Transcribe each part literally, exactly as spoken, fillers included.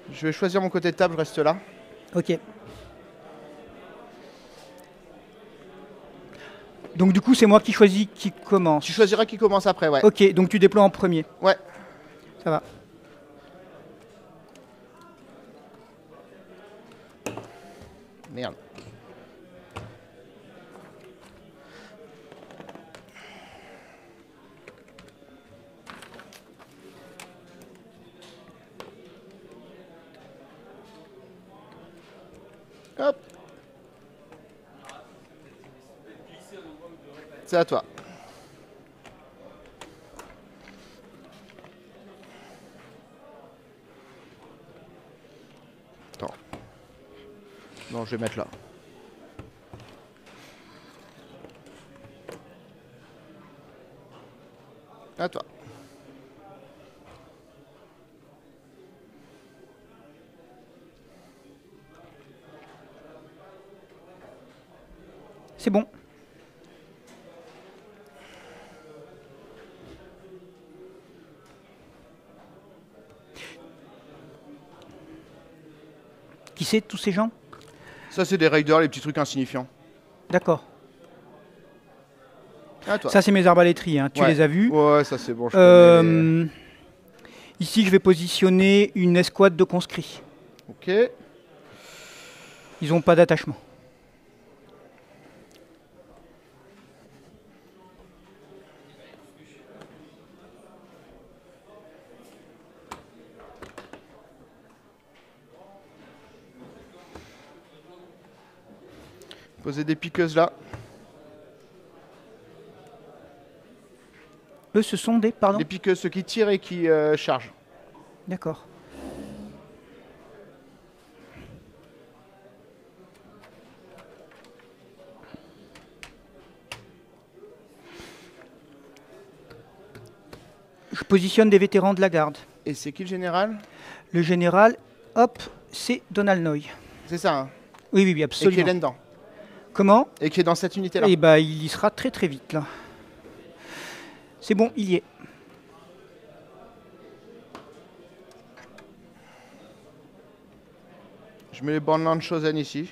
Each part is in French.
Je vais choisir mon côté de table, je reste là. Ok. Donc du coup, c'est moi qui choisis qui commence. Tu choisiras qui commence après, ouais. Ok, donc tu déploies en premier. Ouais. Ça va. Merde. Hop. C'est à toi. Attends. Non, je vais mettre là. À toi. C'est bon. Qui c'est, tous ces gens? Ça, c'est des raiders, les petits trucs insignifiants. D'accord. À toi. Ça, c'est mes arbalétriers, hein. Tu Ouais. les as vus. Ouais, ça c'est bon. Je Euh, connais les- Ici, je vais positionner une escouade de conscrits. Ok. Ils n'ont pas d'attachement. Poser des piqueuses là. Eux, ce sont des... Pardon. Les piqueuses, ceux qui tirent et qui euh, chargent. D'accord. Je positionne des vétérans de la garde. Et c'est qui le général? Le général, hop, c'est Donald Noy. C'est ça, hein. Oui, oui, oui, Et qui est absolument. là-dedans. Comment? Et qui est dans cette unité-là. Eh ben, il y sera très très vite, là. C'est bon, il y est. Je mets les bandes de Chosen ici.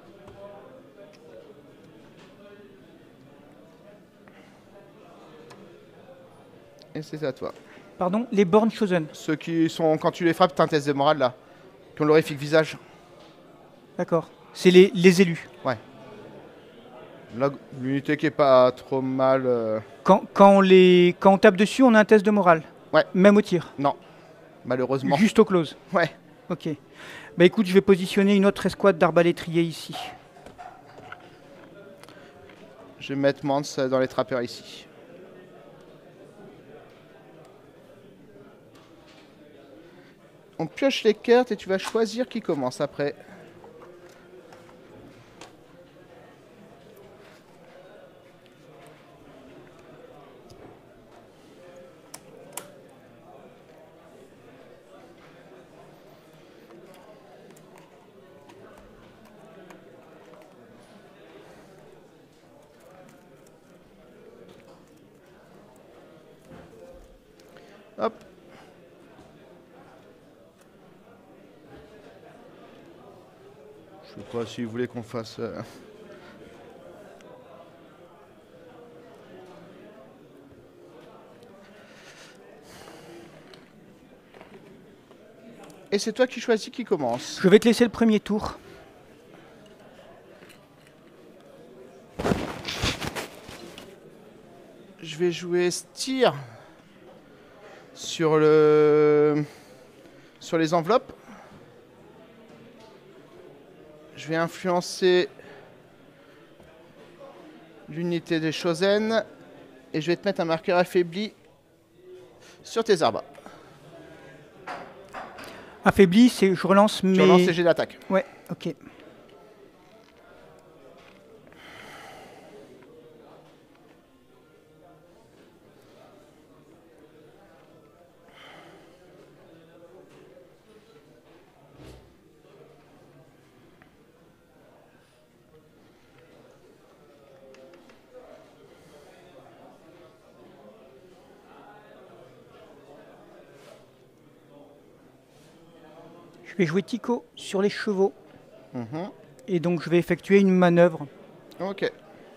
Et c'est à toi. Pardon, les bornes chosen. Ceux qui sont, quand tu les frappes, t'as un test de morale là. Qui ont l'horrifique visage. D'accord. C'est les, les élus. Là, l'unité qui est pas trop mal. euh, Quand, quand, on les, quand on tape dessus, on a un test de morale. Ouais. Même au tir. Non. Malheureusement. Juste au close. Ouais. Ok. Bah écoute, je vais positionner une autre escouade d'arbalétriers ici. Je vais mettre Mance dans les trappeurs ici. On pioche les cartes et tu vas choisir qui commence après. Hop. Je sais pas si vous voulez qu'on fasse... euh, Et c'est toi qui choisis qui commence. Je vais te laisser le premier tour. Je vais jouer Styr sur le sur les enveloppes. Je vais influencer l'unité des Chosen et je vais te mettre un marqueur affaibli sur tes arbres. Affaibli, c'est je relance mes... Tu relances les jets d'attaque. Ouais, ok. vais jouer Tico sur les chevaux. Mhm. Et donc je vais effectuer une manœuvre. Ok.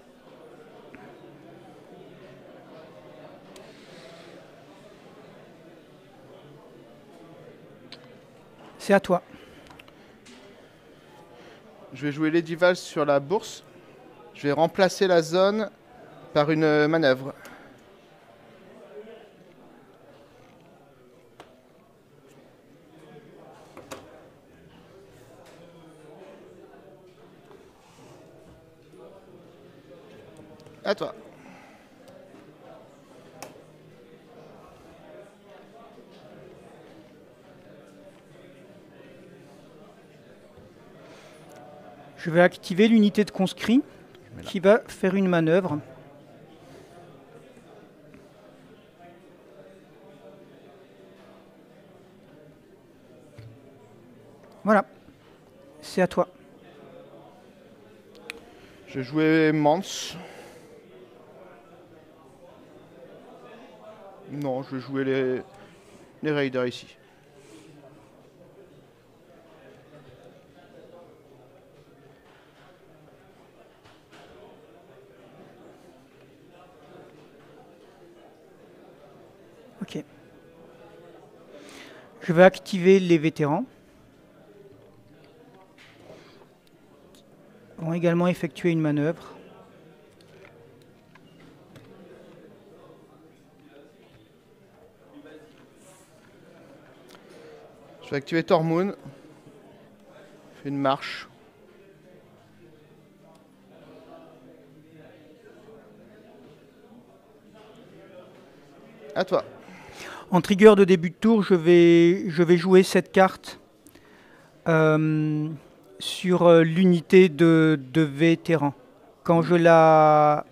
C'est à toi. Je vais jouer Lady Val sur la bourse. Je vais remplacer la zone par une euh, manœuvre. À toi. Je vais activer l'unité de conscrit qui va faire une manœuvre. Voilà, c'est à toi. Je vais jouer Mans. Non, je vais jouer les, les Raiders ici. Ok. Je vais activer les vétérans. Ils vont également effectuer une manœuvre. Je vais activer Tormoon. Fais une marche. À toi. En trigger de début de tour, je vais, je vais jouer cette carte euh, sur euh, l'unité de, de vétéran. Quand je la...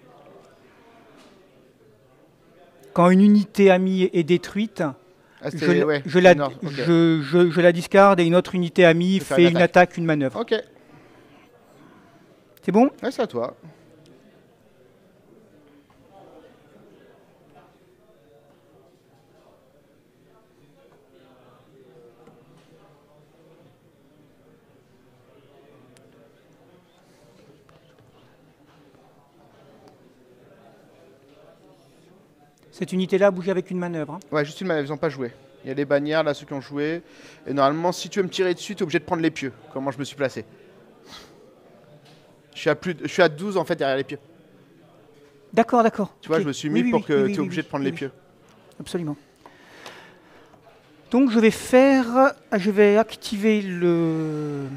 Quand une unité amie est détruite, Ah, je, c'était- la- ouais, je la, une heure, ok. je, je- je la discarde et une autre unité amie Je fais fait une une attaque. attaque, une manœuvre. Ok. C'est bon? Ouais, c'est à toi. Cette unité-là bouge avec une manœuvre. hein. Ouais, juste une manœuvre, ils n'ont pas joué. Il y a les bannières, là, ceux qui ont joué. Et normalement, si tu veux me tirer dessus, tu es obligé de prendre les pieux. Comment je me suis placé. Je suis à, plus de- je suis à douze, en fait, derrière les pieux. D'accord, d'accord. Tu vois, Ok. je me suis Oui, mis oui, pour oui, que oui, tu oui, es obligé oui, de prendre oui, les oui. pieux. Absolument. Donc je vais faire, je vais activer le,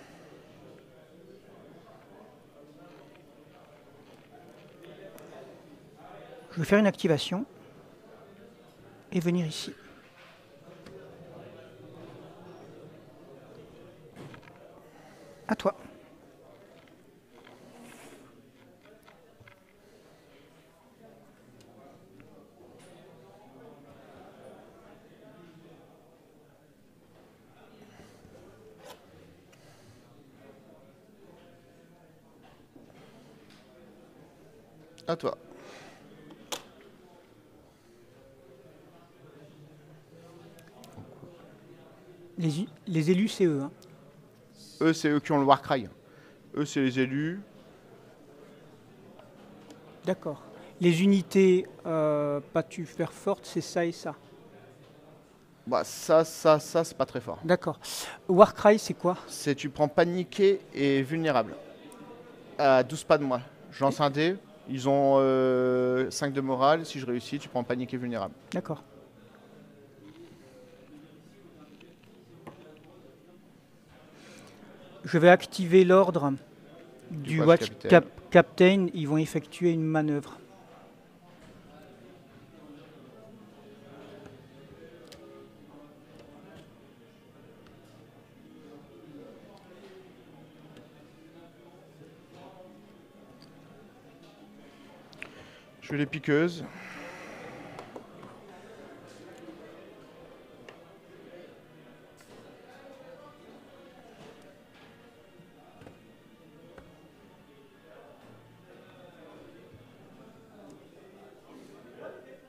je vais faire une activation et venir ici. À toi. À toi. Les, u- les élus, c'est eux. hein. Eux, c'est eux qui ont le Warcry. Eux, c'est les élus. D'accord. Les unités euh, pas tu faire fortes, c'est ça et ça. Bah, ça, ça, ça, c'est pas très fort. D'accord. Warcry, c'est quoi? C'est tu prends paniqué et vulnérable. À douze pas de moi. Je lance un dé. Ils ont euh, cinq de morale. Si je réussis, tu prends paniqué vulnérable. D'accord. Je vais activer l'ordre du Watch Watch Captain. Cap- Captain. Ils vont effectuer une manœuvre. Je fais les piqueuses.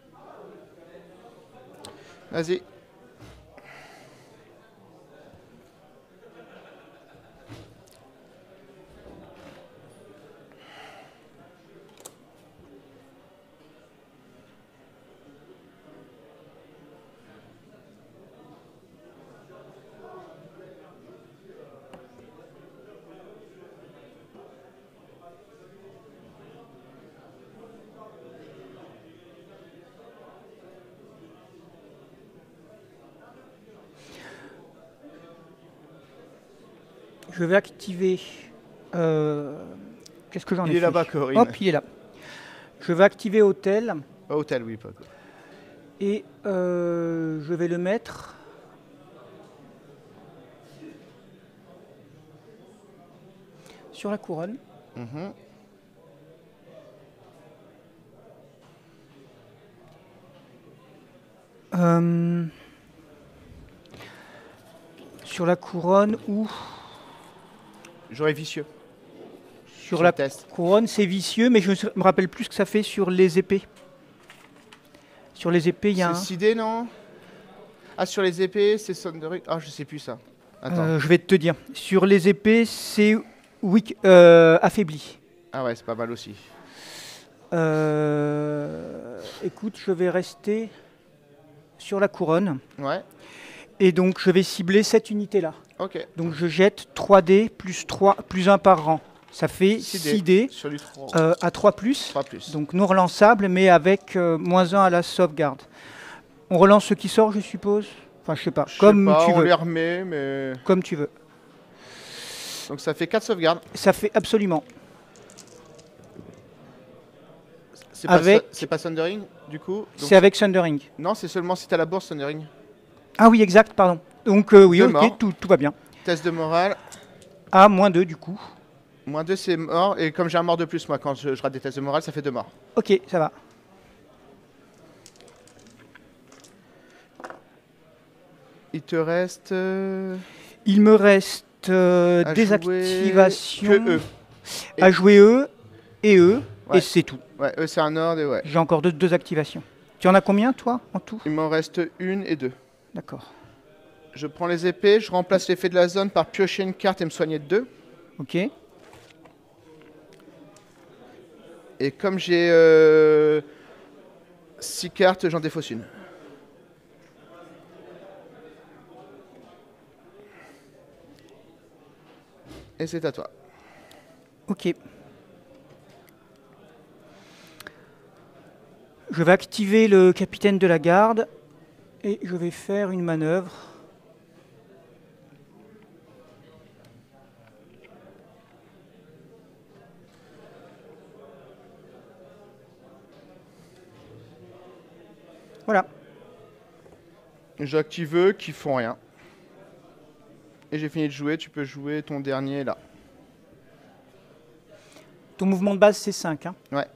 Vas-y. Je vais activer... euh, Qu'est-ce que j'en ai fait? Il est là-bas, Corinne. Hop, il est là. Je vais activer Hôtel. Ah, hôtel, oui. Pas. Et euh, je vais le mettre... sur la couronne. Mhm. Euh, sur la couronne ou... J'aurais vicieux. Sur Sur la le test. couronne, c'est vicieux, mais je ne me rappelle plus ce que ça fait sur les épées. Sur les épées, il y a un... C'est six dés, non? Ah, sur les épées, c'est Sundering. Ah, je sais plus ça. Attends. Euh, je vais te dire. Sur les épées, c'est weak, euh, affaibli. Ah ouais, c'est pas mal aussi. Euh, écoute, je vais rester sur la couronne. Ouais, Et donc, je vais cibler cette unité-là. ok. Donc, je jette trois dés plus, trois, plus un par rang. Ça fait six six dés Sur du trois. euh, à trois plus. trois plus. Donc, non relançable, mais avec euh, moins un à la sauvegarde. On relance ce qui sort, je suppose. Enfin, je sais pas. Je sais Comme pas, tu on veux. les remet, mais... Comme tu veux. Donc ça fait quatre sauvegardes. Ça fait absolument. C'est pas, Avec- Su- c'est pas Sundering, du coup donc- C'est avec Sundering. Non, c'est seulement si t'as la bourse Sundering. Ah oui, exact, pardon. Donc, euh, oui, Deux ok, morts. tout, tout va bien. Test de morale. À moins deux, du coup. Moins deux, c'est mort. Et comme j'ai un mort de plus, moi, quand je, je rate des tests de morale, ça fait deux morts. Ok, ça va. Il te reste... euh, Il me reste euh, à des jouer activations que eux. à jouer eux et eux, Ouais. et c'est tout. Ouais, eux, c'est un ordre et ouais. J'ai encore deux, deux activations. Tu en as combien, toi, en tout? Il m'en reste une et deux. D'accord. Je prends les épées, je remplace l'effet de la zone par piocher une carte et me soigner de deux. Ok. Et comme j'ai euh, six cartes, j'en défausse une. Et c'est à toi. Ok. Je vais activer le capitaine de la garde et je vais faire une manœuvre. Voilà. J'active eux qui font rien. Et j'ai fini de jouer, tu peux jouer ton dernier là. Ton mouvement de base, c'est cinq. Hein. Ouais.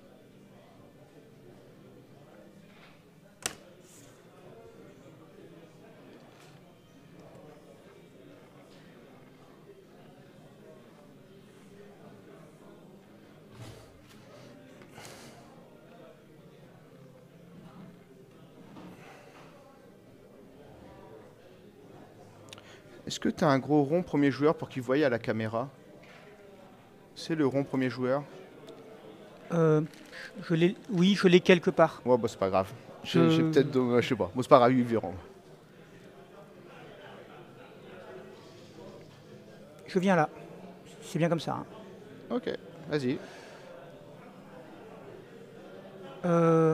Est-ce que tu as un gros rond premier joueur pour qu'il voie à la caméra? C'est le rond premier joueur? Euh, je l'ai, oui, je l'ai quelque part. Ouais, bah c'est pas grave. J'ai Je- j'ai peut-être... donc, je sais pas. Bon, c'est pas grave, ils verront. Je viens là. C'est bien comme ça. Hein. Ok, vas-y. Euh,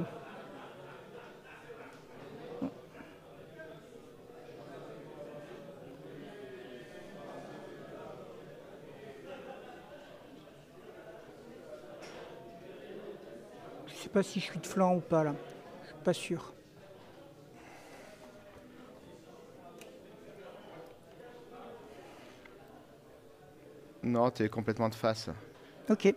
Je sais pas si je suis de flanc ou pas là. Je suis pas sûr. Non, t'es complètement de face. Ok.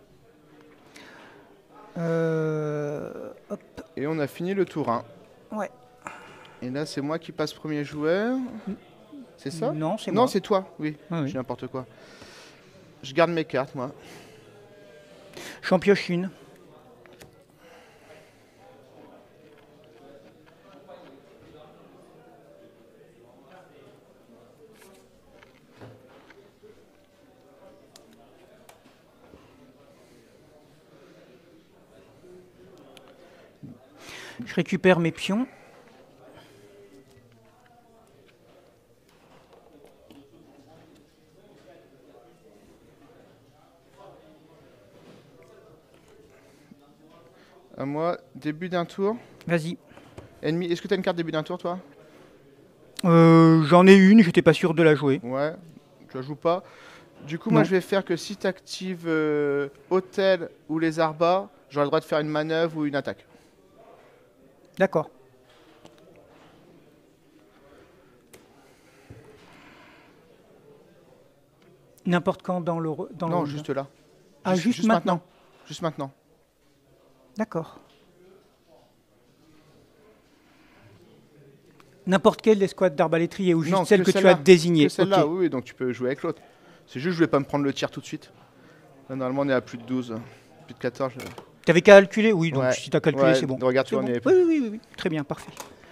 Euh, hop. Et on a fini le tour un. Ouais. Et là, c'est moi qui passe premier joueur. C'est ça? Non, c'est Non, moi. c'est toi, oui. Ah oui. J'ai n'importe quoi. Je garde mes cartes, moi. J'en pioche une. Je récupère mes pions. À moi, début d'un tour. Vas-y. Ennemi. Est-ce que t'as une carte début d'un tour, toi? Euh, J'en ai une, j'étais pas sûr de la jouer. Ouais, tu la joues pas. Du coup, Non. moi, je vais faire que si tu actives euh, hôtel ou les arbas, j'aurai le droit de faire une manœuvre ou une attaque. D'accord. N'importe quand dans le, ro- dans le Non, round. juste là. Ah, Juste, juste juste maintenant. maintenant. Juste maintenant. D'accord. N'importe quelle escouade d'arbalétrier ou juste Non, celle que que tu as celle-là. désignée. Que celle-là, Ok. oui, oui, donc tu peux jouer avec l'autre. C'est juste que je vais pas me prendre le tir tout de suite. Là, normalement, on est à plus de douze, plus de quatorze. je- T'avais qu'à calculer? Oui, donc Ouais, si t'as calculé, ouais, c'est bon. regarde, tu C'est vois, on bon. y Oui, est. oui, oui, oui, oui. Très bien, parfait.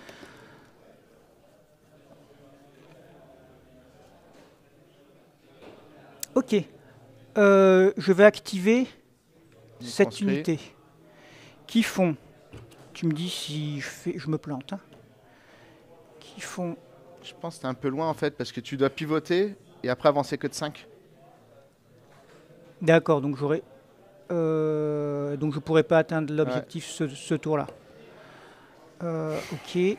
Ok. Euh, je vais activer Il cette transcrit. unité qui font, tu me dis si je, fais, je me plante, hein, qui font, Je pense que t'es un peu loin en fait, parce que tu dois pivoter et après avancer que de cinq. d'accord, donc j'aurai, euh, donc je pourrais pas atteindre Ouais. l'objectif ce, ce tour-là. Euh, ok.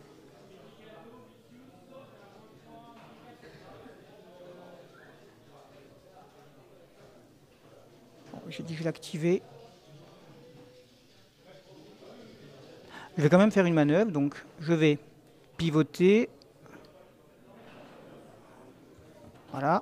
Bon, j'ai dit que je l'activais. Je vais quand même faire une manœuvre, donc je vais pivoter. Voilà.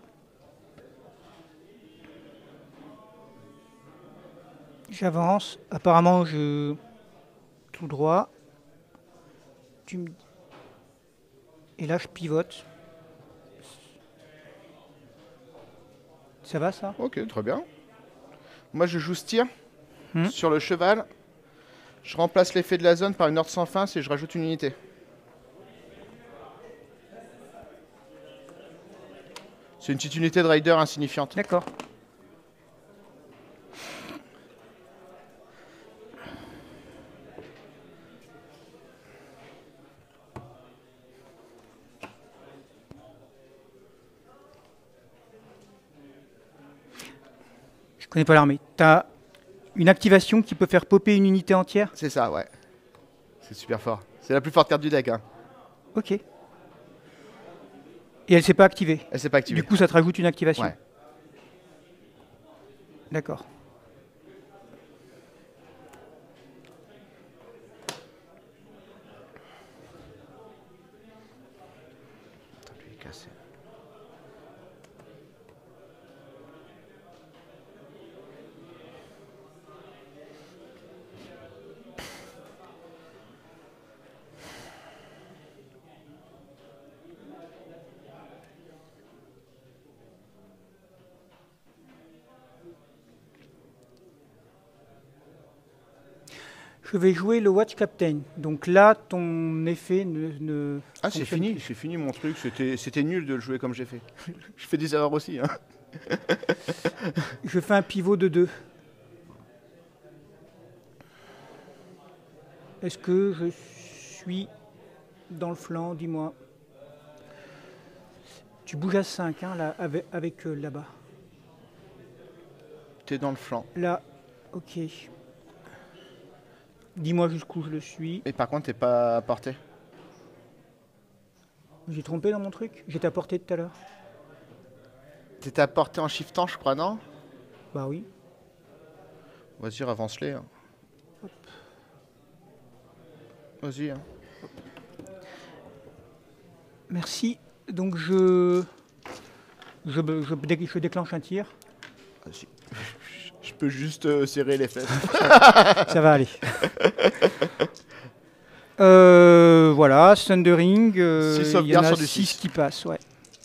J'avance. Apparemment, je tout droit. Tu me... Et là, je pivote. Ça va, ça? Ok, très bien. Moi, je joue ce tir Hmm. sur le cheval. Je remplace l'effet de la zone par une ordre sans fin et je rajoute une unité. C'est une petite unité de rider insignifiante. D'accord. Je connais pas l'armée. T'as une activation qui peut faire popper une unité entière? C'est ça, ouais. C'est super fort. C'est la plus forte carte du deck. Hein. Ok. Et elle s'est pas activée. Elle s'est pas activée. Du coup, ça te rajoute une activation. Ouais. D'accord. Putain, lui, il est cassé. Je vais jouer le Watch Captain. Donc là, ton effet ne. ne Ah, c'est fonctionne fini, plus. c'est fini mon truc. C'était c'était nul de le jouer comme j'ai fait. Je fais des erreurs aussi. Hein. Je fais un pivot de deux. Est-ce que je suis dans le flanc? Dis-moi. Tu bouges à cinq, hein, là, avec, avec euh, là-bas. T'es dans le flanc. Là, ok. Dis-moi jusqu'où je le suis. Et par contre, t'es pas à portée. J'ai trompé dans mon truc? J'étais à portée tout à l'heure. T'étais à portée en shiftant, je crois, non? Bah oui. Vas-y, avance-les. Hein. Vas-y. Hein. Merci. Donc je... Je, je, dé- je déclenche un tir. Vas-y. Je peux juste euh, serrer les fesses. Ça va aller. Euh, voilà, Thundering. euh, Six Il y en sauvegardes a sur du six six. qui passent, ouais.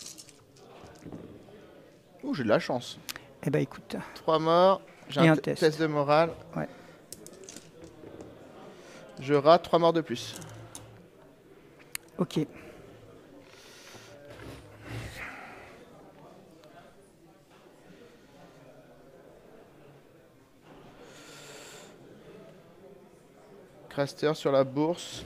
Oh, j'ai de la chance. Eh ben écoute. Trois morts. J'ai Et un, un t- test. test de morale. Ouais. Je rate trois morts de plus. Ok. Craster sur la bourse.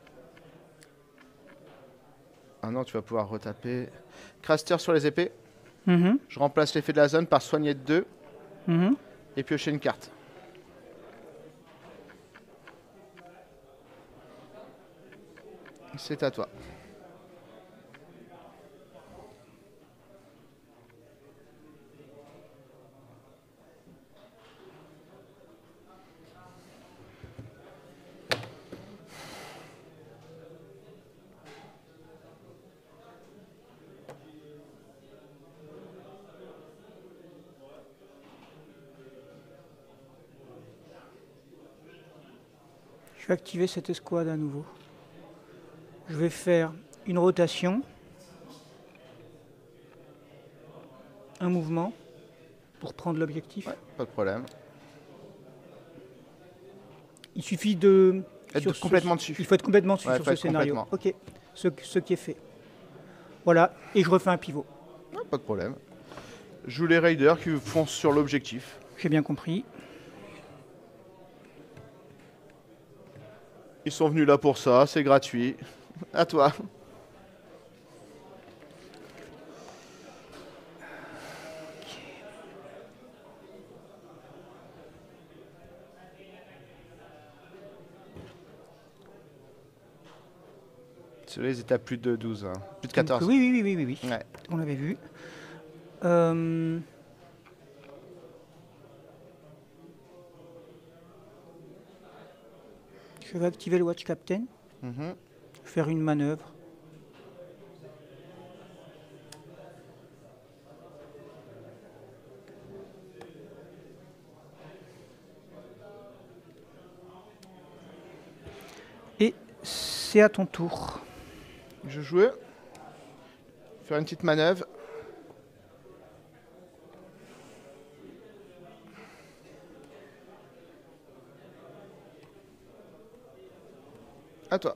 Ah non, tu vas pouvoir retaper. Craster sur les épées. Mhm, Je remplace l'effet de la zone par soigner de deux mhm. et piocher une carte. C'est à toi. Je vais activer cette escouade à nouveau. Je vais faire une rotation, un mouvement pour prendre l'objectif. Ouais, pas de problème. Il suffit de... Être complètement dessus. Il faut être complètement dessus Ouais, sur faut ce être scénario. complètement. Ok, ce, ce qui est fait. Voilà, et je refais un pivot. Ouais, pas de problème. Je joue les raiders qui foncent sur l'objectif. J'ai bien compris. Ils sont venus là pour ça, c'est gratuit. À toi. Celui-là, ils étaient à plus de douze, hein. Plus de quatorze. Donc, oui, oui, oui, oui, oui, oui. Ouais. On l'avait vu. Euh... Je vais activer le Watch Captain, Mhm. faire une manœuvre. Et c'est à ton tour. Je jouais. Faire une petite manœuvre. À toi.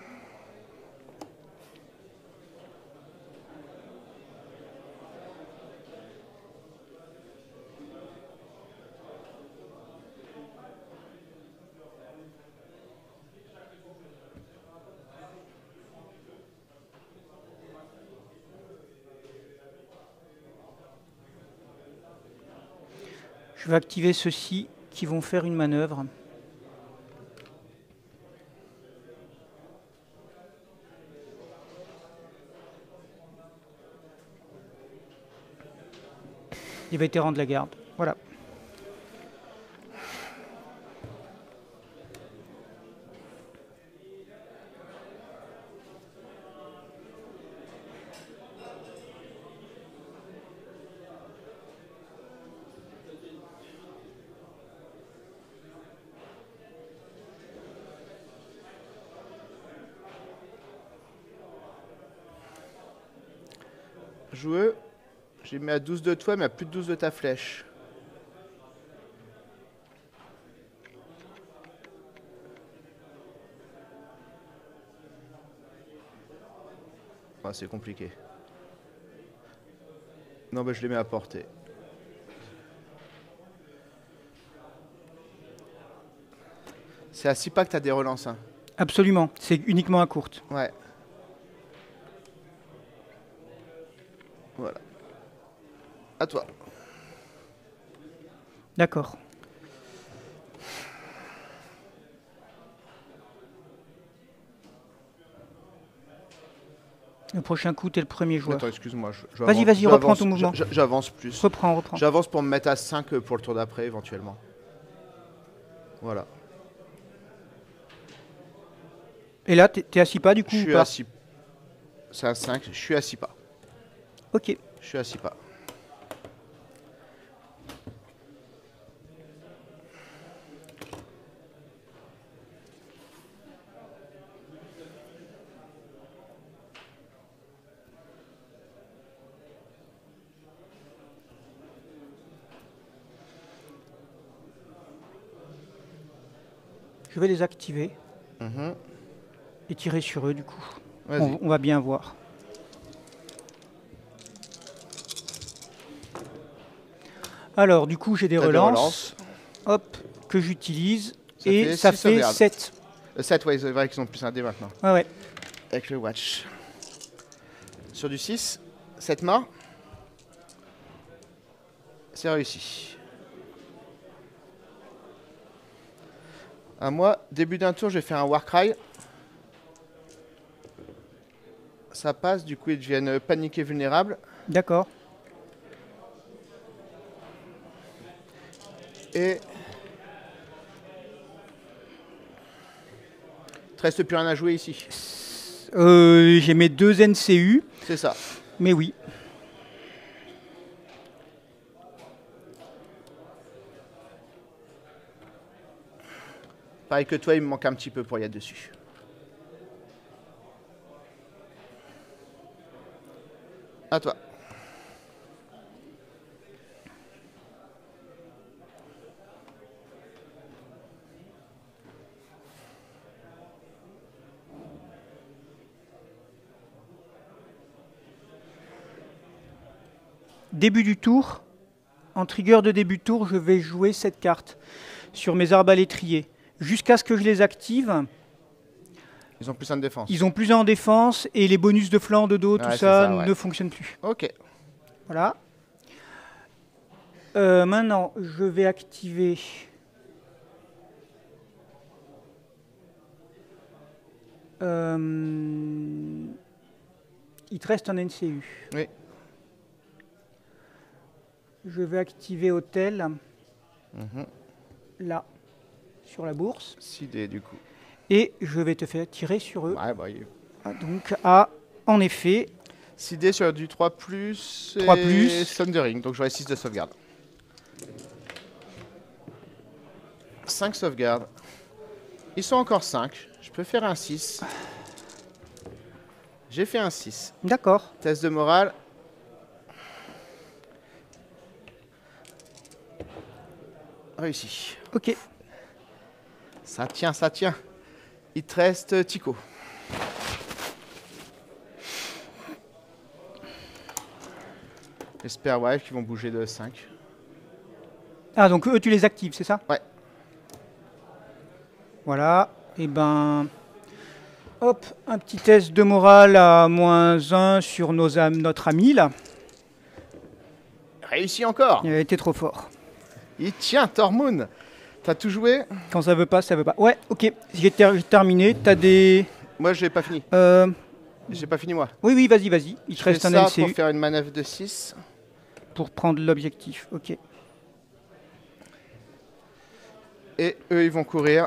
Je vais activer ceux-ci qui vont faire une manœuvre. Les vétérans de la garde. Voilà. Joueux. J'ai mis à douze de toi, mais à plus de douze de ta flèche. Ah, c'est compliqué. Non, bah je les mets à portée. C'est à six pas que t'as des relances. Hein. Absolument, c'est uniquement à courte. Ouais. Voilà. À toi. D'accord. Le prochain coup, t'es le premier joueur. Attends, excuse-moi. Vas-y, vas-y, reprends ton mouvement. J'avance plus. Reprends, reprends. J'avance pour me mettre à cinq pour le tour d'après, éventuellement. Voilà. Et là, t'es à six pas du coup Je ou suis pas? à six. C'est à cinq, je suis à six pas. Ok. Je suis à six pas. Je vais les activer Mmh. et tirer sur eux du coup. Vas-y. On, on va bien voir. Alors du coup j'ai des T'as des relances, relances. hop, que j'utilise Ça et fait ça six fait sauvegardes. sept. Le sept, ouais, c'est vrai qu'ils ont plus un dé maintenant. Ouais, ouais. Avec le watch. Sur du six, sept morts. C'est réussi. À moi, début d'un tour, je vais faire un Warcry. Ça passe, du coup ils deviennent paniqués vulnérables. D'accord. Et... il te reste plus rien à jouer ici. Euh, j'ai mes deux N C U, C'est ça. mais oui. Pareil que toi, il me manque un petit peu pour y être dessus. À toi. Début du tour. En trigger de début de tour, je vais jouer cette carte sur mes arbalétriers. Jusqu'à ce que je les active. Ils ont plus un de défense. Ils ont plus un en défense et les bonus de flanc, de dos, Ouais, tout c'est ça, ça, ouais. ne fonctionnent plus. Ok. Voilà. Euh, maintenant, je vais activer... Euh, il te reste un N C U. Oui. Je vais activer Hôtel, Mhm. là, sur la bourse. six dés du coup. Et je vais te faire tirer sur eux. Ouais, bah, il- Ah, donc, à, en effet, six dés sur du trois plus. trois et plus. Sundering, donc j'aurai six de sauvegarde. cinq sauvegardes. Ils sont encore cinq. Je peux faire un six. J'ai fait un six. d'accord. Test de morale. Réussi. Ok. Ça tient, ça tient. Il te reste Tico. J'espère, ouais, qu'ils vont bouger de cinq. Ah, donc eux, tu les actives, c'est ça? Ouais. Voilà. Et ben... Hop, un petit test de morale à moins un sur nos am- notre ami, là. Réussi encore. Il a été trop fort. Il tient, Tormund. T'as tout joué? Quand ça veut pas, ça veut pas. Ouais, ok. J'ai ter- j'ai terminé. T'as des... Moi, j'ai pas fini. Euh, J'ai pas fini, moi. Oui, oui, vas-y, vas-y. Il te Je fais reste un ça N C U pour faire une manœuvre de six. pour prendre l'objectif. Ok. Et eux, ils vont courir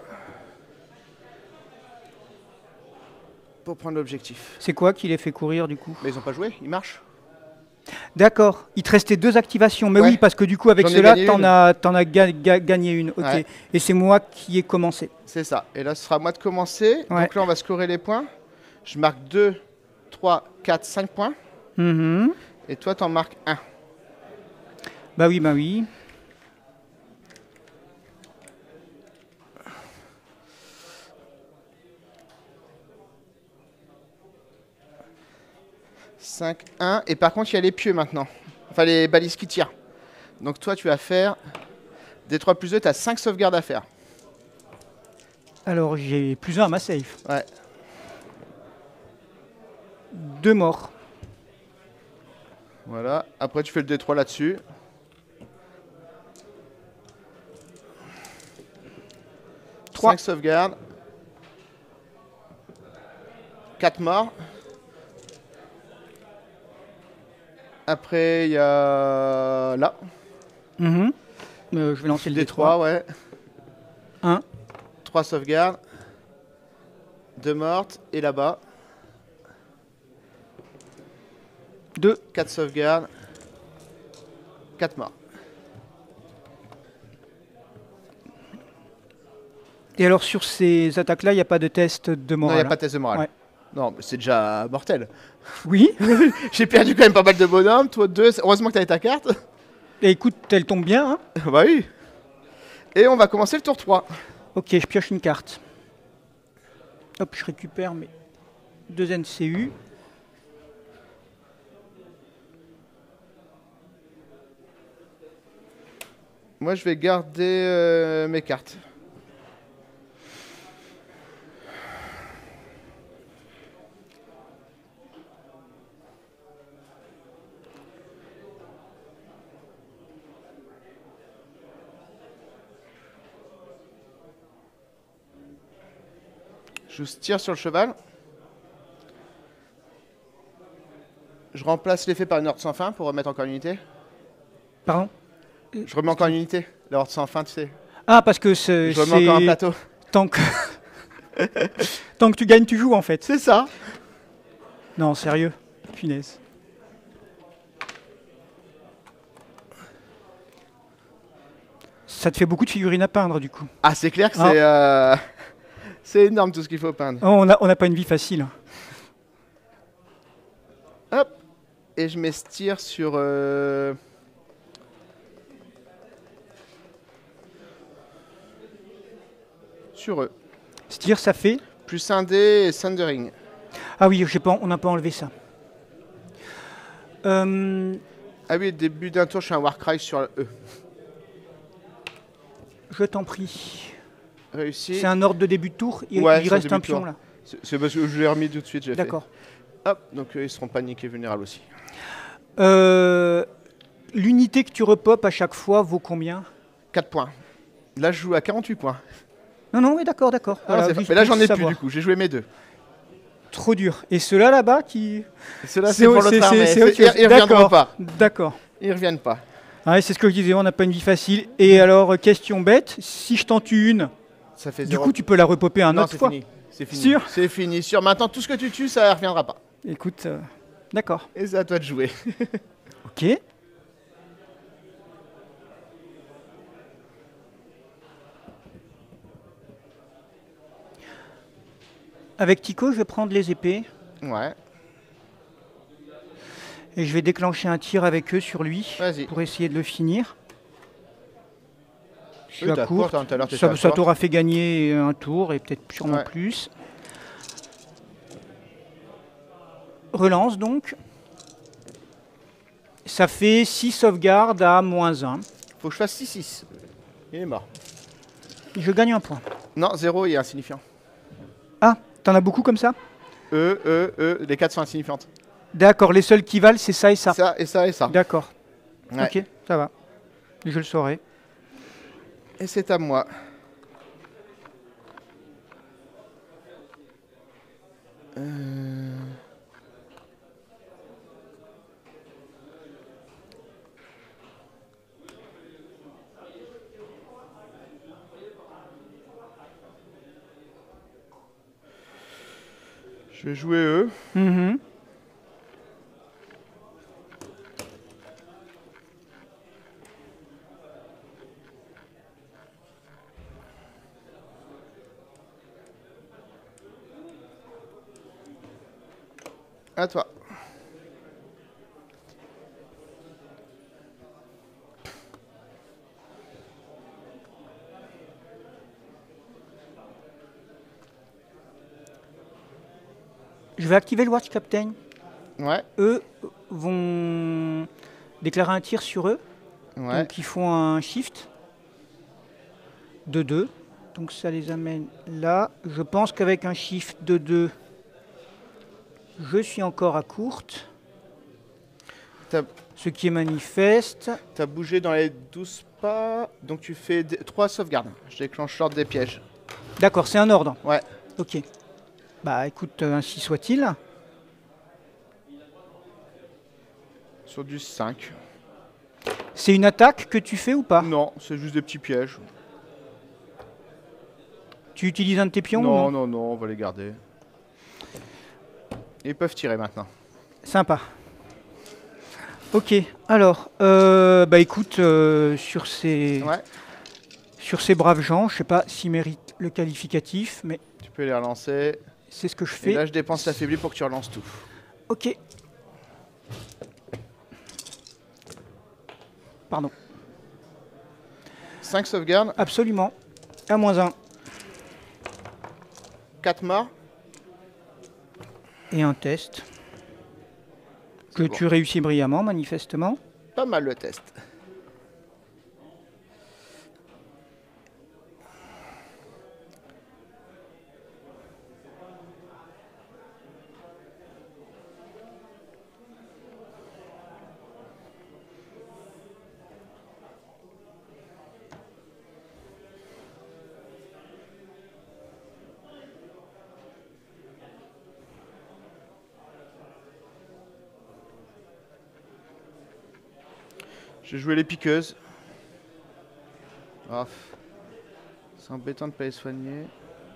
pour prendre l'objectif. C'est quoi qui les fait courir, du coup? Mais ils ont pas joué, ils marchent. D'accord. Il te restait deux activations. Mais Ouais. oui, parce que du coup, avec J'en ai cela, gagné t'en une. as, t'en as ga- ga- gagné une. Ok. Ouais. Et c'est moi qui ai commencé. C'est ça. Et là, ce sera à moi de commencer. Ouais. Donc là, on va scorer les points. Je marque deux, trois, quatre, cinq points. Mhm. Et toi, t'en marques un. Bah oui, bah oui. cinq, un. Et par contre, il y a les pieux maintenant. Enfin, les balises qui tirent. Donc toi, tu vas faire des trois plus deux. Tu as cinq sauvegardes à faire. Alors, j'ai plus un à ma safe. Ouais. Deux morts. Voilà. Après, tu fais le D trois là-dessus. Trois. cinq sauvegardes. quatre morts. Après, il y a là. Mhm. Euh, je vais lancer le D D trois. trois, ouais. Un. trois sauvegardes. deux mortes. Et là-bas, Deux. quatre sauvegardes. quatre morts. Et alors, sur ces attaques-là, il n'y a pas de test de Non, il morale. n'y a pas de test de morale. Ouais. Non, mais c'est déjà mortel. Oui. J'ai perdu quand même pas mal de bonhommes. Toi, deux. Heureusement que tu avais ta carte. Et écoute, elle tombe bien. Hein. Bah oui. Et on va commencer le tour trois. Ok, je pioche une carte. Hop, je récupère mes deux N C U. Moi, je vais garder euh, mes cartes. Je tire sur le cheval. Je remplace l'effet par une horde sans fin pour remettre encore une unité. Pardon? Je remets encore une unité. La horde sans fin, tu sais. Ah, parce que c'est... Je remets encore un c'est- plateau. Tant que... Tant que tu gagnes, tu joues, en fait. C'est ça. Non, sérieux. Punaise. Ça te fait beaucoup de figurines à peindre, du coup. Ah, c'est clair que Ah. c'est... euh, C'est énorme tout ce qu'il faut peindre. Oh, on n'a on n'a pas une vie facile. Hop. Et je m'estire sur... Euh... Sur eux. Steer, ça fait. Plus un dé et Thundering. Ah oui, j'ai pas, on n'a pas enlevé ça. Euh, Ah oui, début d'un tour, je fais un Warcry sur eux. je t'en prie. Réussi. C'est un ordre de début de tour. Il, Ouais, il c'est un reste début un de pion tour. là. C'est c'est parce que je l'ai remis tout de suite. j'ai fait. D'accord. Hop, donc euh, ils seront paniqués vulnérables aussi. Euh, L'unité que tu repopes à chaque fois vaut combien? quatre points. Là, je joue à quarante-huit points. Non, non, oui, d'accord, d'accord. Ah, Voilà, c'est juste fa- mais là, pour j'en ai plus savoir. du coup. J'ai joué mes deux. Trop dur. Et ceux-là là-bas qui. Ceux-là, c'est pour c'est- l'autre armée. c'est C'est- autre chose. Ils ils reviendront D'accord. pas. D'accord. Ils reviennent pas. Ouais, c'est ce que je disais, on n'a pas une vie facile. Et alors, euh, question bête, si je t'en tue une, Ça fait du zéro. coup, tu peux la repopper un non, autre c'est fois. fini. C'est fini. Sûr C'est fini. Sûr. Maintenant, tout ce que tu tues, ça ne reviendra pas. Écoute, euh, d'accord. Et c'est à toi de jouer. Ok. Avec Tico, je vais prendre les épées Ouais. et je vais déclencher un tir avec eux sur lui Vas-y. pour essayer de le finir. Je suis Oui, à t'as court. court, hein, tout à l'heure, t'étais Ça, à ça court. t'aura fait gagner un tour et peut-être sûrement Ouais. plus. Relance donc. Ça fait six sauvegardes à moins un. Faut que je fasse six six. Il est mort. Je gagne un point. Non, zéro, il est insignifiant. Ah, t'en as beaucoup comme ça? E, E, E, les quatre sont insignifiantes. D'accord, les seuls qui valent, c'est ça et ça. Ça et ça et ça. D'accord. Ouais. Ok, ça va. Je le saurai. Et c'est à moi. Euh... Je vais jouer eux. Mhm. À toi. Je vais activer le Watch Captain. Ouais, Eux vont déclarer un tir sur eux. ouais. Donc ils font un shift de deux. Donc ça les amène là. Je pense qu'avec un shift de deux, je suis encore à courte. T'as Ce qui est manifeste. t'as bougé dans les douze pas, donc tu fais trois sauvegardes. Je déclenche l'ordre des pièges. D'accord, c'est un ordre. Ouais. Ok. Bah écoute, euh, ainsi soit-il. Sur du cinq. C'est une attaque que tu fais ou pas? Non, c'est juste des petits pièges. Tu utilises un de tes pions ou Non, non non, non, on va les garder. Ils peuvent tirer maintenant. Sympa. Ok, alors, euh, bah écoute, euh, sur, ces, Ouais, sur ces braves gens, je sais pas s'ils méritent le qualificatif, mais tu peux les relancer. c'est ce que je Et fais. là, je dépense l'affaibli pour que tu relances tout. Ok. Pardon. cinq sauvegardes, Absolument. À moins un. quatre morts. Et un test. Que C'est bon. tu réussis brillamment, manifestement. Pas mal le test. J'ai joué les piqueuses. Ah, c'est embêtant de pas les soigner.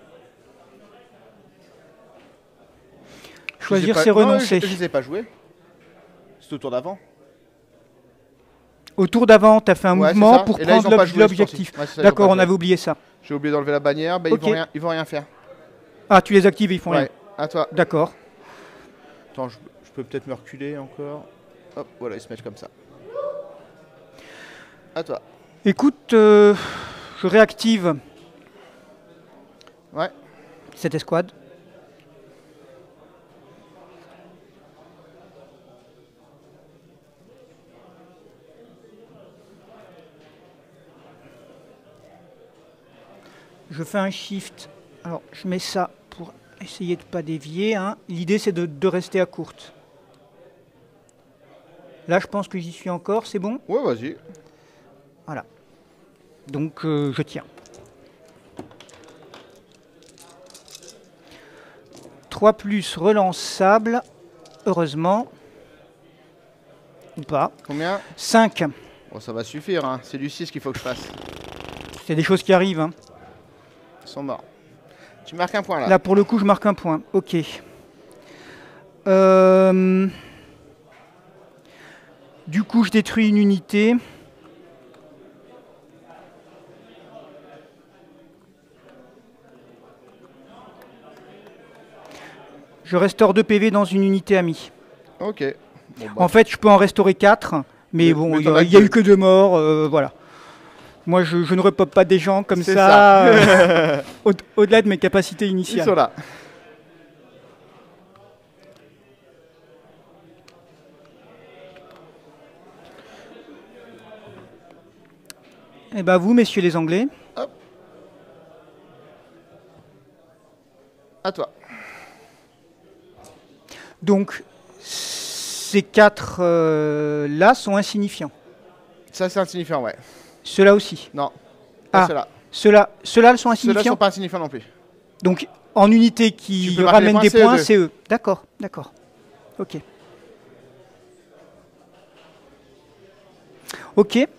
Je les ai Choisir, pas- c'est Non, renoncer. Je, je les ai pas joués. C'est au tour d'avant. Au tour d'avant, tu as fait un Ouais, c'est mouvement ça. pour Et là, ils prendre ont pas l'ob- joué ce tour-ci. l'objectif. Ouais, c'est ça, ils ont D'accord, pas on joué. avait oublié ça. J'ai oublié d'enlever la bannière, bah, Ok. ils, vont rien, ils vont rien faire. Ah, tu les actives et ils font rien. Ouais, à toi. D'accord. Attends, je, je peux peut-être me reculer encore. Hop, voilà, ils se mettent comme ça. À toi. Écoute, euh, je réactive Ouais. cette escouade. Je fais un shift. Alors, je mets ça pour essayer de ne pas dévier. Hein. L'idée, c'est de, de rester à courte. Là, je pense que j'y suis encore. C'est bon? Ouais, vas-y. Voilà. Donc, euh, je tiens. trois plus relançable. Heureusement. Ou pas. Combien? cinq. Bon, ça va suffire, hein. C'est du six qu'il faut que je fasse. C'est des choses qui arrivent. Hein. Ils sont morts. Tu marques un point là. Là, pour le coup, je marque un point. Ok. Euh... Du coup, je détruis une unité. Je restaure deux P V dans une unité amie. Ok. Bon, bah. En fait, je peux en restaurer quatre, mais, Mais- bon, mais il t'en n'y a, as il y a que eu que deux morts, euh, voilà. Moi, je, je ne repop pas des gens comme C'est ça, ça. euh, au- au-delà de mes capacités Ils initiales. sont là. Et ben vous, messieurs les Anglais, À toi. donc ces quatre euh, là sont insignifiants. Ça, c'est insignifiant, ouais. Ceux-là aussi. Non. Pas Ah, ceux-là. ceux-là, ceux-là sont Ceux-là insignifiants. sont pas insignifiants non plus. Donc en unité Tu qui peux marquer les ramène points, des c'est eux points, deux. c'est eux. D'accord, d'accord. Ok. Ok.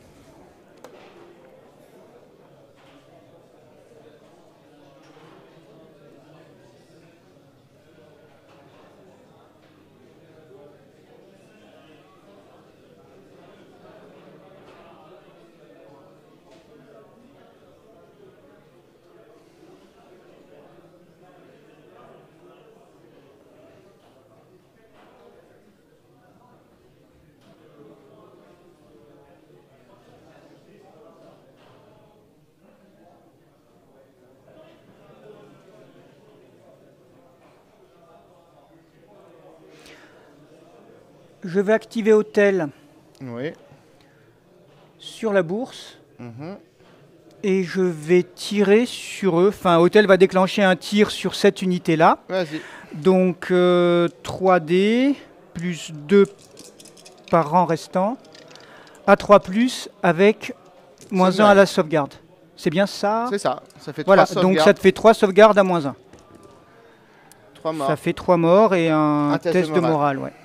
Je vais activer Hôtel Oui. sur la bourse. Mhm. Et je vais tirer sur eux. Enfin, Hôtel va déclencher un tir sur cette unité-là. Vas-y. Donc euh, trois D plus deux par rang restant. A trois plus avec moins un Sauvegarde. à la sauvegarde. C'est bien ça? C'est ça. Ça fait Voilà, trois donc sauvegardes. ça te fait trois sauvegardes à moins un. Trois morts. Ça fait trois morts et un, Un test, de morale. Ouais.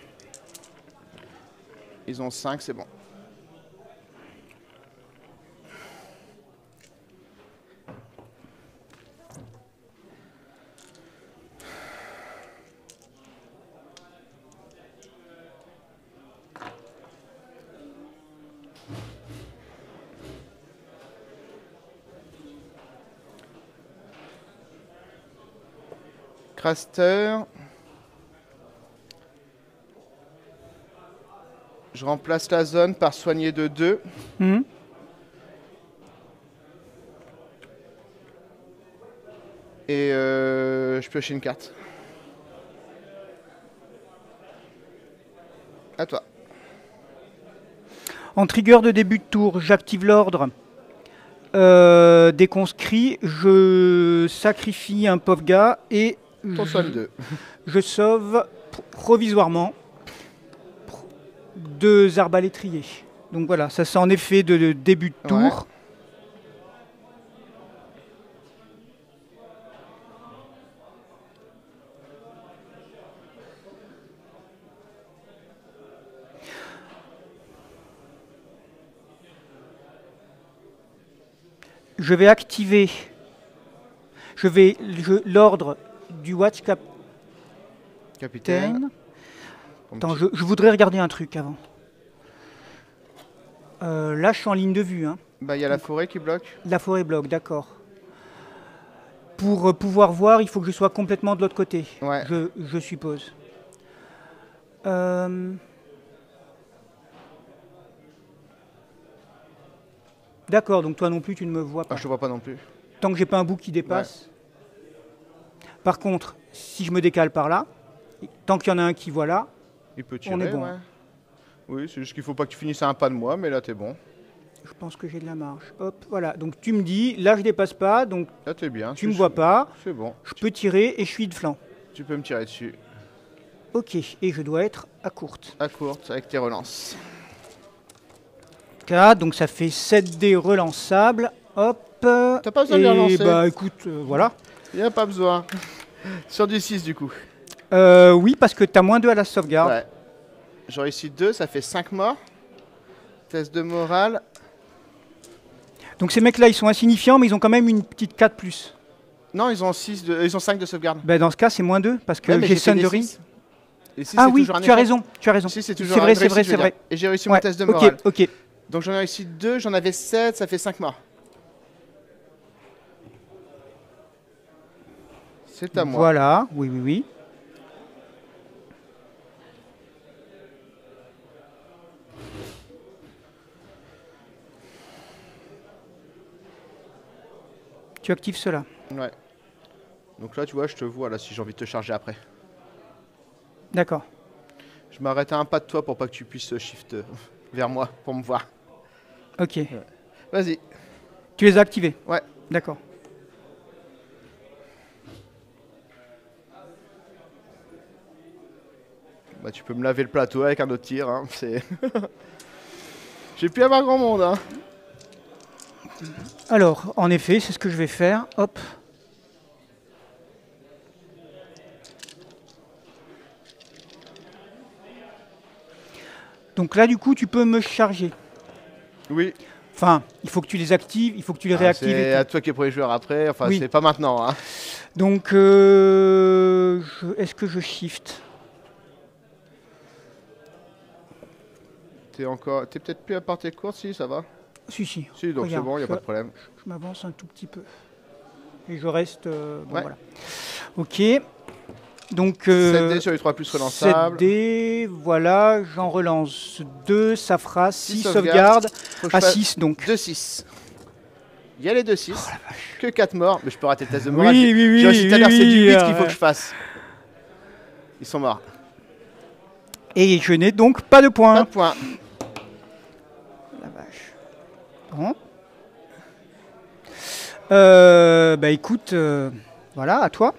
Ils ont cinq, c'est bon. Craster. Je remplace la zone par soigner de deux. Mhm. Et euh, je pioche une carte. À toi. En trigger de début de tour, j'active l'ordre euh, des conscrits. Je sacrifie un pauvre gars et Ton je, soigne deux. je sauve provisoirement deux arbalétriers. Donc voilà, ça c'est en effet de, de début de tour. Ouais. Je vais activer je vais je- l'ordre du Watch Captain. Capitaine. Attends, je, je voudrais regarder un truc avant. Euh, là, je suis en ligne de vue. Hein. Bah, il y a la forêt qui bloque. La forêt bloque, d'accord. pour euh, pouvoir voir, il faut que je sois complètement de l'autre côté, Ouais. je, je suppose. Euh... D'accord, donc toi non plus, tu ne me vois pas. Ah, je te vois pas non plus. Tant que j'ai pas un bout qui dépasse. Par contre, si je me décale par là, tant qu'il y en a un qui voit là, Il peut tirer, on est bon. ouais. Oui, c'est juste qu'il faut pas que tu finisses à un pas de moi, mais là, t'es bon. Je pense que j'ai de la marge. Hop, voilà. Donc tu me dis, là je dépasse pas, donc Là, t'es bien. tu me vois pas. C'est bon. Je peux tirer et je suis de flanc. Tu peux me tirer dessus. Ok, et je dois être à courte. À courte, avec tes relances. quatre, donc ça fait sept dés relançables. Hop. T'as pas besoin de les Et relancer. bah écoute, euh, voilà. Il n'y a pas besoin. Sur du six, du coup. Euh, oui, parce que tu as moins deux à la sauvegarde. Ouais. J'aurai ici deux, ça fait cinq morts. Test de morale. Donc ces mecs-là, ils sont insignifiants, mais ils ont quand même une petite quatre plus. Non, ils ont six de... ils ont cinq de sauvegarde. Ben, dans ce cas, c'est moins deux, parce que Ouais, mais j'ai j'ai fait des Sundering. six. Et six, Ah c'est oui, toujours un tu as échec. raison, tu as raison. six, c'est C'est toujours un vrai, c'est réussi, vrai, je c'est veux vrai. dire. Et j'ai réussi Ouais, mon test de ok, morale. ok. Donc j'en ai réussi deux, j'en avais sept, ça fait cinq morts. C'est à moi. Voilà, oui, oui, oui. Tu actives cela. Ouais. Donc là, tu vois, je te vois là si j'ai envie de te charger après. D'accord. Je m'arrête à un pas de toi pour pas que tu puisses shift euh, vers moi pour me voir. Ok. Vas-y. Tu les as activés? Ouais. D'accord. Bah, tu peux me laver le plateau avec un autre tir. Hein. C'est. J'ai pu avoir grand monde. Hein. Alors, en effet, c'est ce que je vais faire. Hop. Donc là, du coup, tu peux me charger. Oui. Enfin, il faut que tu les actives, il faut que tu les Ah, réactives. et c'est tout. à toi qui es premier joueur après. Enfin, Oui. c'est pas maintenant. Hein. Donc, euh, je- est-ce que je shift? T'es encore. T'es peut-être plus à part tes courses, si ça va. Si, si. Si, donc c'est Regarde, bon, y a je- pas de problème. Je m'avance un tout petit peu. Et je reste... euh, bon, Ouais. voilà. Ok. Donc... euh, sept dés sur les trois plus relançables. sept dés, voilà, j'en relance deux, ça fera six Six sauvegardes Faut que je à fasse six donc. deux six. Il y a les deux six. Que quatre morts. Mais je peux rater le test de Oui, morale. J'ai- oui, oui, J'ai aussi tout à l'heure, oui, c'est du oui, huit euh, qu'il faut que je fasse. Ils sont morts. Et je n'ai donc pas de points. Un point. La vache. Bon. Euh, bah écoute, euh, voilà, à toi.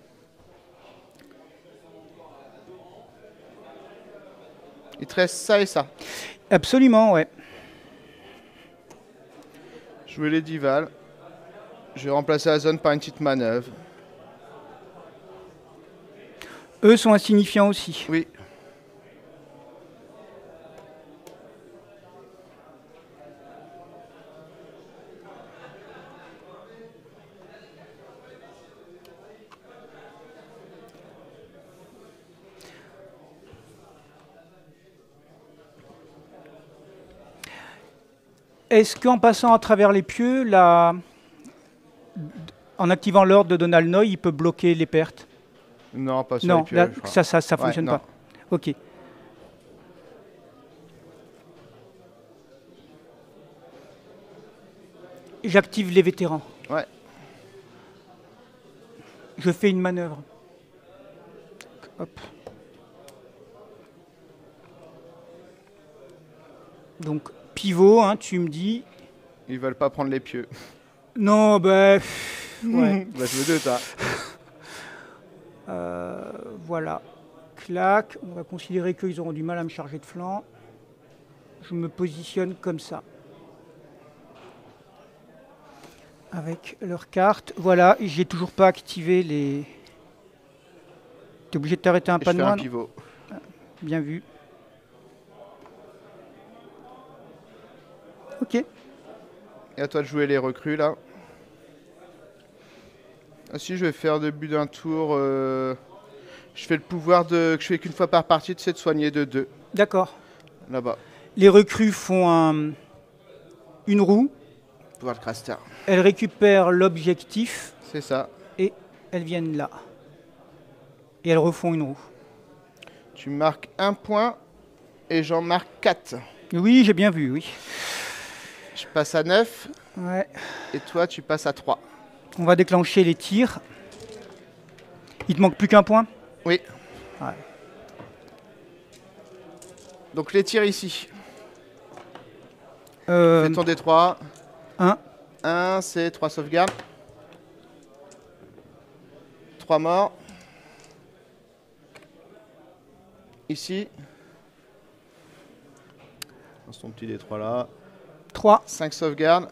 Il te reste ça et ça. Absolument, ouais. Jouer les divals. Je vais remplacer la zone par une petite manœuvre. Eux sont insignifiants aussi. Oui. Est-ce qu'en passant à travers les pieux, la... en activant l'ordre de Donald Noy, il peut bloquer les pertes? Non, pas sur Non, les pieux, là, je crois. ça, ça, ça Ouais, fonctionne non. pas. Ok. J'active les vétérans. Ouais. Je fais une manœuvre. Hop. Donc, pivot, hein, tu me dis. Ils veulent pas prendre les pieux. Non, bah. pff, ouais. Bah, je me doute, hein. Euh, voilà. Clac. On va considérer qu'ils auront du mal à me charger de flanc. Je me positionne comme ça. Avec leur carte. Voilà, j'ai toujours pas activé les... T'es obligé de t'arrêter un Et pas je de fais un moi. pivot. Bien vu. Ok. Et à toi de jouer les recrues, là. Ah, si, je vais faire début d'un tour... euh, Je fais le pouvoir de... que je fais qu'une fois par partie, tu sais, de soigner de deux. D'accord. Là-bas. Les recrues font un- une roue. Pouvoir de Craster. Elles récupèrent l'objectif C'est ça. elles viennent là. Et elles refont une roue. Tu marques un point et j'en marque quatre. Oui, j'ai bien vu, oui. Je passe à neuf. Ouais. Et toi, tu passes à trois. On va déclencher les tirs. Il te manque plus qu'un point? Oui. Ouais. Donc les tirs ici. Euh, Fais ton D trois. un. un, c'est trois sauvegardes. trois morts. Ici. Dans ton petit D trois là. trois. cinq sauvegardes.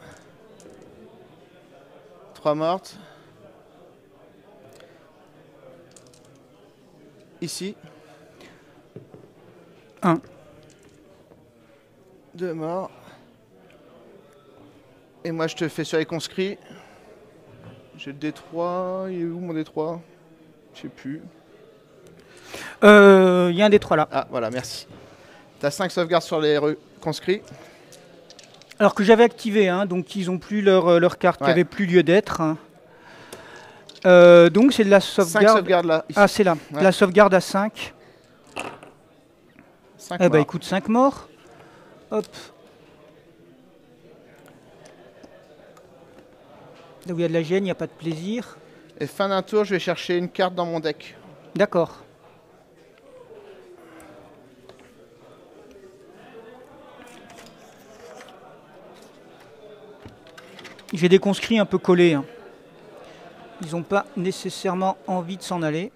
trois mortes. Ici. un. deux morts. Et moi je te fais sur les conscrits. J'ai le D trois. Il est où mon D trois? Je sais plus. Il euh, y a un des trois là. Ah voilà, merci. T'as cinq sauvegardes sur les conscrits. Alors que j'avais activé, hein, donc ils n'ont plus leur, leur carte, ouais. Qui n'avait plus lieu d'être. Hein. Euh, donc c'est de la sauvegarde. cinq sauvegardes là. Ici. Ah, c'est là. Ouais. La sauvegarde à cinq. cinq eh bah écoute, cinq morts. Hop. Là où il y a de la gêne, il n'y a pas de plaisir. Et fin d'un tour, je vais chercher une carte dans mon deck. D'accord. J'ai des conscrits un peu collés. Hein. Ils n'ont pas nécessairement envie de s'en aller.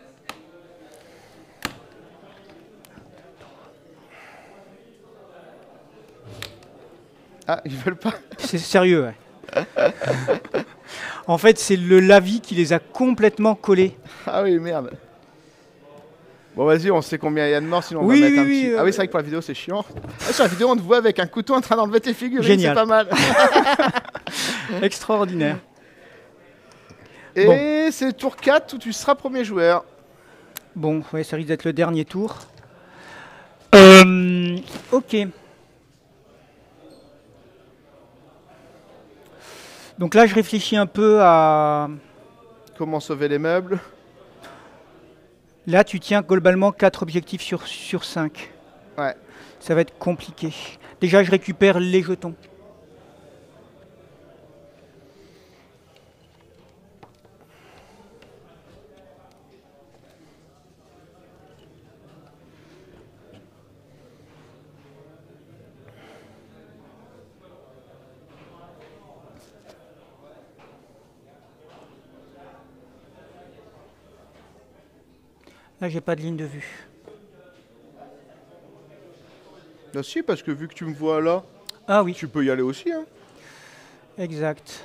Ah, ils veulent pas. C'est sérieux, ouais. En fait, c'est le lavis qui les a complètement collés. Ah oui, merde. Bon, vas-y, on sait combien il y a de morts, sinon on oui, va mettre oui, un petit... Oui, ah oui, c'est vrai que pour la vidéo, c'est chiant. Ah, sur la vidéo, on te voit avec un couteau en train d'enlever tes figurines, c'est pas mal. Extraordinaire. Et bon. C'est tour quatre où tu seras premier joueur. Bon, ouais, ça risque d'être le dernier tour. Euh, ok. Donc là, je réfléchis un peu à... Comment sauver les meubles? Là, tu tiens globalement quatre objectifs sur, sur cinq. Ouais. Ça va être compliqué. Déjà, je récupère les jetons. Là, j'ai pas de ligne de vue. Là, si, parce que vu que tu me vois là, ah oui, tu peux y aller aussi. Hein. Exact.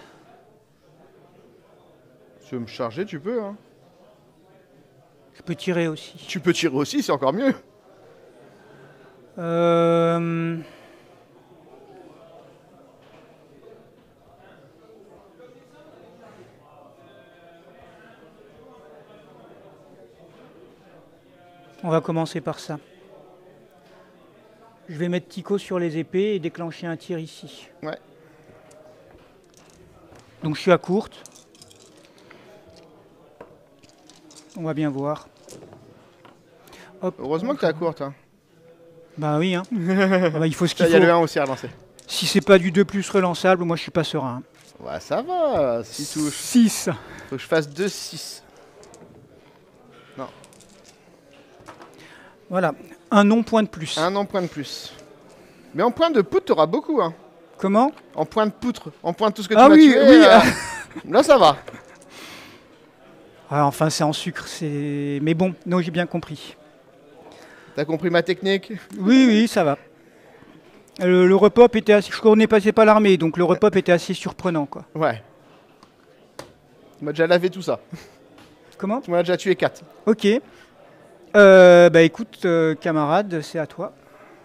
Si tu veux me charger, tu peux. Hein. Je peux tirer aussi. Tu peux tirer aussi, c'est encore mieux. Euh... On va commencer par ça. Je vais mettre Tico sur les épées et déclencher un tir ici. Ouais. Donc je suis à courte. On va bien voir. Hop. Heureusement que t'es à courte. Hein. Bah oui, hein. ah bah, il faut ce qu'il faut. Il y a le un aussi à relancer. Si c'est pas du deux plus relançable, moi je suis pas serein. Ouais, ça va. six touches. six. Faut que je fasse deux six. Non. Voilà, un non-point de plus. Un non-point de plus. Mais en point de poutre, t'auras beaucoup. Hein. Comment? En point de poutre. En point de tout ce que ah tu oui, m'as tué. Oui, euh... Là, ça va. Ah, enfin, c'est en sucre. c'est. Mais bon, non, j'ai bien compris. T'as compris ma technique? Oui, oui, ça va. Le, le repop était assez... Je connais pas, c'est pas l'armée, donc le repop était assez surprenant, quoi. Ouais. Tu m'as déjà lavé tout ça. Comment? Tu m'as déjà tué quatre. Ok. Euh, bah écoute, euh, camarade, c'est à toi.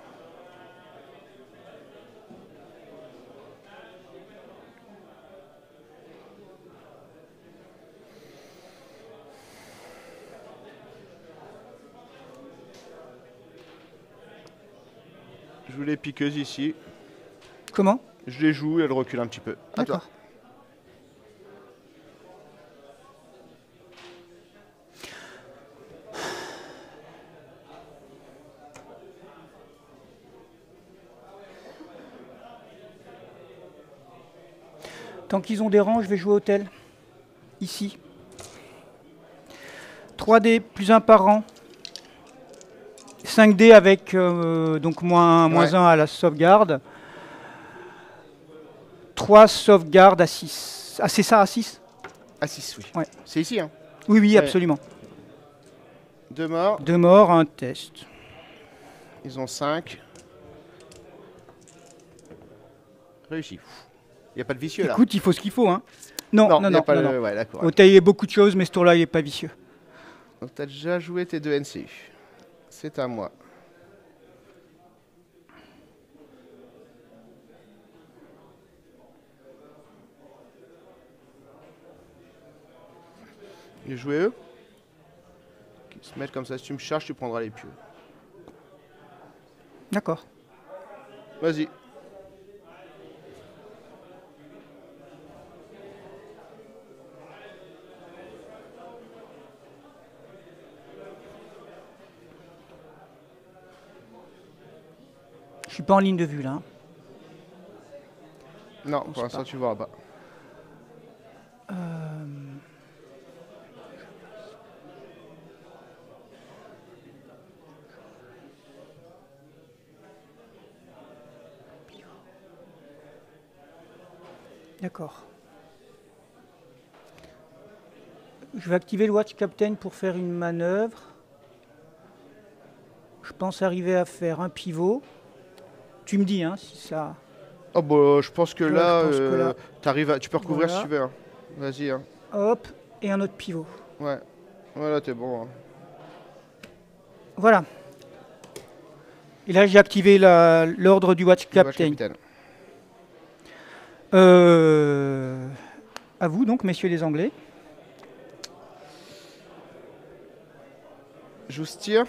Je joue les piqueuses ici. Comment? Je les joue et elles reculent un petit peu. D'accord. Tant qu'ils ont des rangs, je vais jouer hôtel. Ici. trois dés plus un par rang. cinq dés avec euh, donc moins, moins Ouais. un à la sauvegarde. trois sauvegardes à six. Ah, c'est ça, à six? À six, oui. Ouais. C'est ici, hein. Oui, oui, Ouais. absolument. Deux morts. Deux morts, un test. Ils ont cinq. Réussi. Il n'y a pas de vicieux là. Écoute, il faut ce qu'il faut, hein. Non, non, y a non. pas non, le... non. Ouais, d'accord. Hôtel, il y a beaucoup de choses, mais ce tour-là, il n'est pas vicieux. Donc t'as déjà joué tes deux N C U. C'est à moi. J'ai joué eux. Qui se mettent comme ça. Si tu me charges, tu prendras les pieux. D'accord. Vas-y. Je suis pas en ligne de vue, là. hein. Non, pour l'instant, tu verras pas. Euh, D'accord. Je vais activer le Watch Captain pour faire une manœuvre. Je pense arriver à faire un pivot. Tu me dis, hein, si ça... Oh bah, je pense que Ouais, là, je pense que euh, là- t'arrives à... tu peux recouvrir Voilà. si tu veux. hein. Vas-y. Hein. Hop, et un autre pivot. Ouais. Voilà, t'es bon. hein. Voilà. Et là, j'ai activé la- l'ordre du Watch Le match Captain. capitaine. Euh, à vous, donc, messieurs les Anglais. J'ose tire.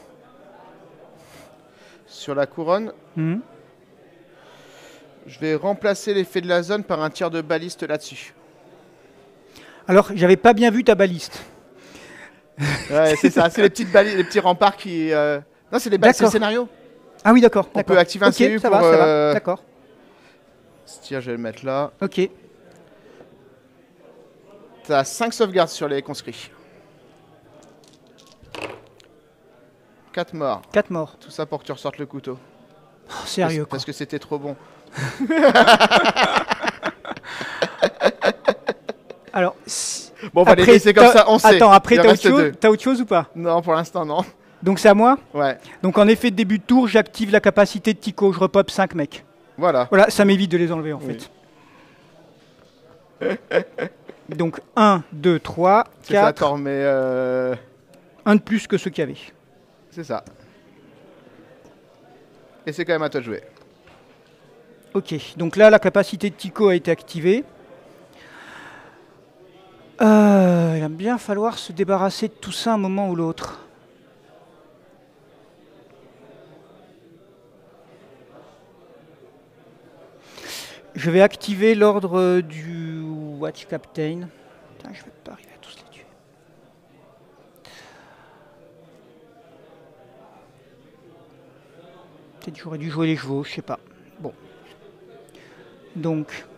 Sur la couronne. Mhm. Je vais remplacer l'effet de la zone par un tir de baliste là-dessus. Alors, j'avais pas bien vu ta baliste. Ouais, c'est ça. C'est les petites balises, les petits remparts qui... euh, Non, c'est les balises, c'est le D'accord. scénario. Ah oui, d'accord. On d'accord. peut activer un Ok, C U ça pour, va, ça va. euh, D'accord. Ce tir, je vais le mettre là. Ok. T'as cinq sauvegardes sur les conscrits. quatre morts. Quatre morts. Tout ça pour que tu ressortes le couteau. Oh, sérieux, Parce, quoi. parce que c'était trop bon. Alors, si- Bon, on va les après, laisser comme t'as- ça, on sait. Attends, après, Il en t'as autre, reste chose- deux. t'as autre chose ou pas? Non, pour l'instant, non. Donc, c'est à moi. Ouais, Donc, en effet de début de tour, j'active la capacité de Tico. Je repop cinq mecs. voilà. Voilà, ça m'évite de les enlever, en Oui. fait. Donc, un, deux, trois, C'est ça, quatre. Thor, mais... euh, Un de plus que ceux qu'il y avait. C'est ça. Et c'est quand même à toi de jouer. Ok, donc là, la capacité de Tico a été activée. Euh, il va bien falloir se débarrasser de tout ça un moment ou l'autre. Je vais activer l'ordre du Watch Captain. Putain, je vais pas arriver à tous les tuer. Peut-être que j'aurais dû jouer les chevaux, je sais pas. Bon. Donc.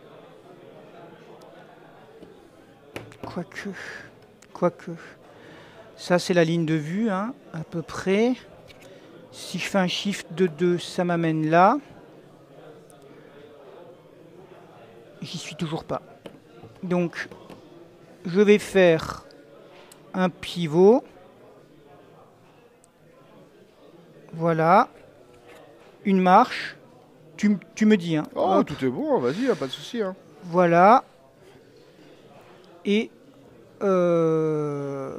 Quoique. Quoique. Ça, c'est la ligne de vue, hein, à peu près. Si je fais un shift de deux, ça m'amène là. J'y suis toujours pas. Donc, je vais faire un pivot. Voilà. Une marche. Tu, m- tu me dis, hein. Oh, Hop. tout est bon, vas-y, y a pas de souci. Hein. Voilà. Et... euh,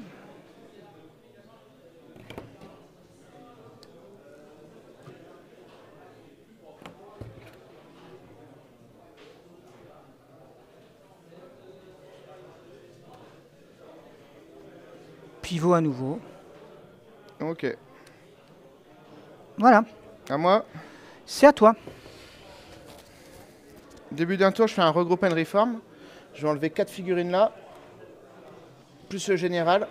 pivot à nouveau. Ok. Voilà. À moi. C'est à toi. Début d'un tour, je fais un regroup and reform. Je vais enlever quatre figurines là. Plus le général.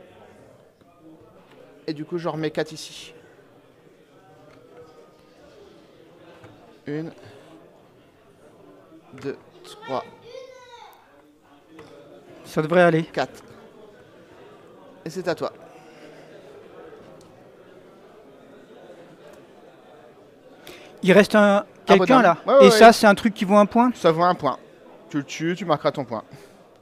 Et du coup, je remets quatre ici. Une. Deux, trois, Ça devrait aller. quatre. Et c'est à toi. Il reste un quelqu'un bonhomme. là. Ouais, ouais, Et ouais. ça, c'est un truc qui vaut un point. Ça vaut un point. Tu le tues, tu marqueras ton point.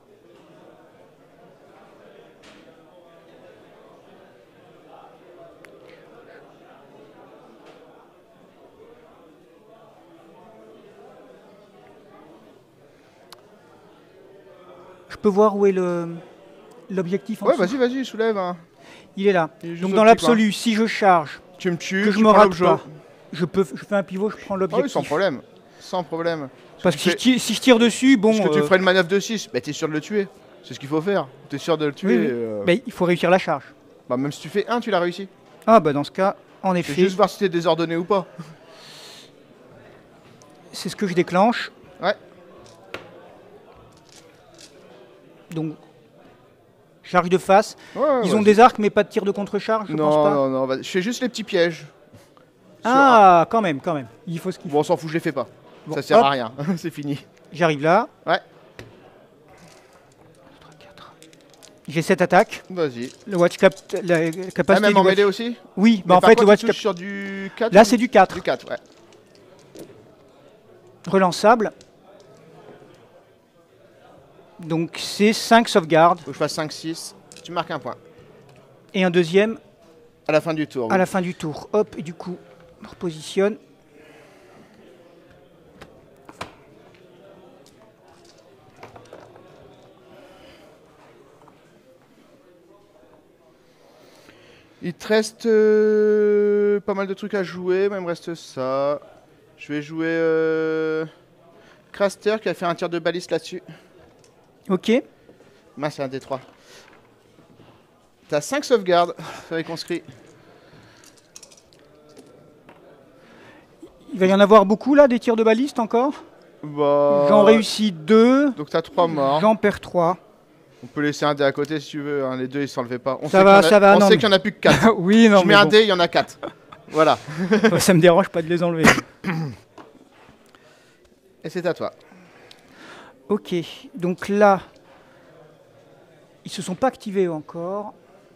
Je peux voir où est le l'objectif en Ouais, dessous. vas-y, vas-y, soulève. Hein. Il est là. Il est juste Donc au dans petit l'absolu, si je charge, Tu me tues, que je tu me prends rate l'objet. pas, je peux, je fais un pivot, je prends Ah l'objectif. oui, sans problème. Sans problème. Parce que Tu si je, fais- tire, si je tire dessus, bon. Parce que tu euh, ferais une manœuvre de six, bah t'es sûr de le tuer. C'est ce qu'il faut faire. T'es sûr de le tuer. oui, oui. euh, Mais il faut réussir la charge. Bah même si tu fais un, tu l'as réussi. Ah bah dans ce cas, en C'est effet, juste voir si t'es désordonné ou pas. c'est ce que je déclenche. Ouais. Donc, charge de face. Ouais, ouais, Ils ouais, ont des arcs, mais pas de tir de contre-charge, je Non, pense pas. non, non, vas-y. Je fais juste les petits pièges. Ah, quand même, quand même. Il faut ce qu'il faut. Bon, on s'en fout, je les fais pas. Bon, Ça sert hop. à rien. C'est fini. J'arrive là. Ouais. trois, quatre. J'ai cette attaque. Vas-y. Le watch cap, la Ah, capacité même du en watch- mêlée aussi. Oui, Mais bah en par fait, contre, le watch tu cap. touches sur du quatre. Là, ou- c'est du quatre. Du quatre, ouais. Relançable. Donc, c'est cinq sauvegardes. Faut que je fasse cinq, six. Tu marques un point. Et un deuxième À la fin du tour. à oui. la fin du tour. Hop, et du coup, on repositionne. Il te reste euh, pas mal de trucs à jouer. Moi, il me reste ça. Je vais jouer euh, Craster qui a fait un tir de baliste là-dessus. Ok. Mince, c'est un D trois. T'as cinq sauvegardes, ça conscrit. Il va y en avoir beaucoup là, des tirs de baliste encore. Bah, J'en réussis deux. Donc t'as trois morts. J'en perds trois. On peut laisser un dé à côté si tu veux. hein, Les deux ils s'enlevaient pas. On Ça sait va, qu'il y en a- ça va, On non, sait mais- qu'il n'y en a plus que quatre. Oui, non, Tu mais mets un bon. dé, il y en a quatre. Voilà. Ça me dérange pas de les enlever. Et c'est à toi. Ok, donc là, ils se sont pas activés encore.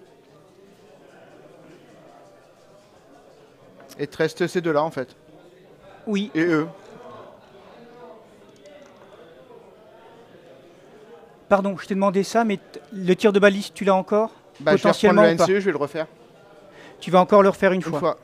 Et te reste ces deux-là en fait. Oui, Et eux. pardon, je t'ai demandé ça, mais t- le tir de baliste, tu l'as encore? Bah, je vais reprendre Potentiellement le ou pas? N C E, je vais le refaire. Tu vas encore le refaire une, Une fois. fois.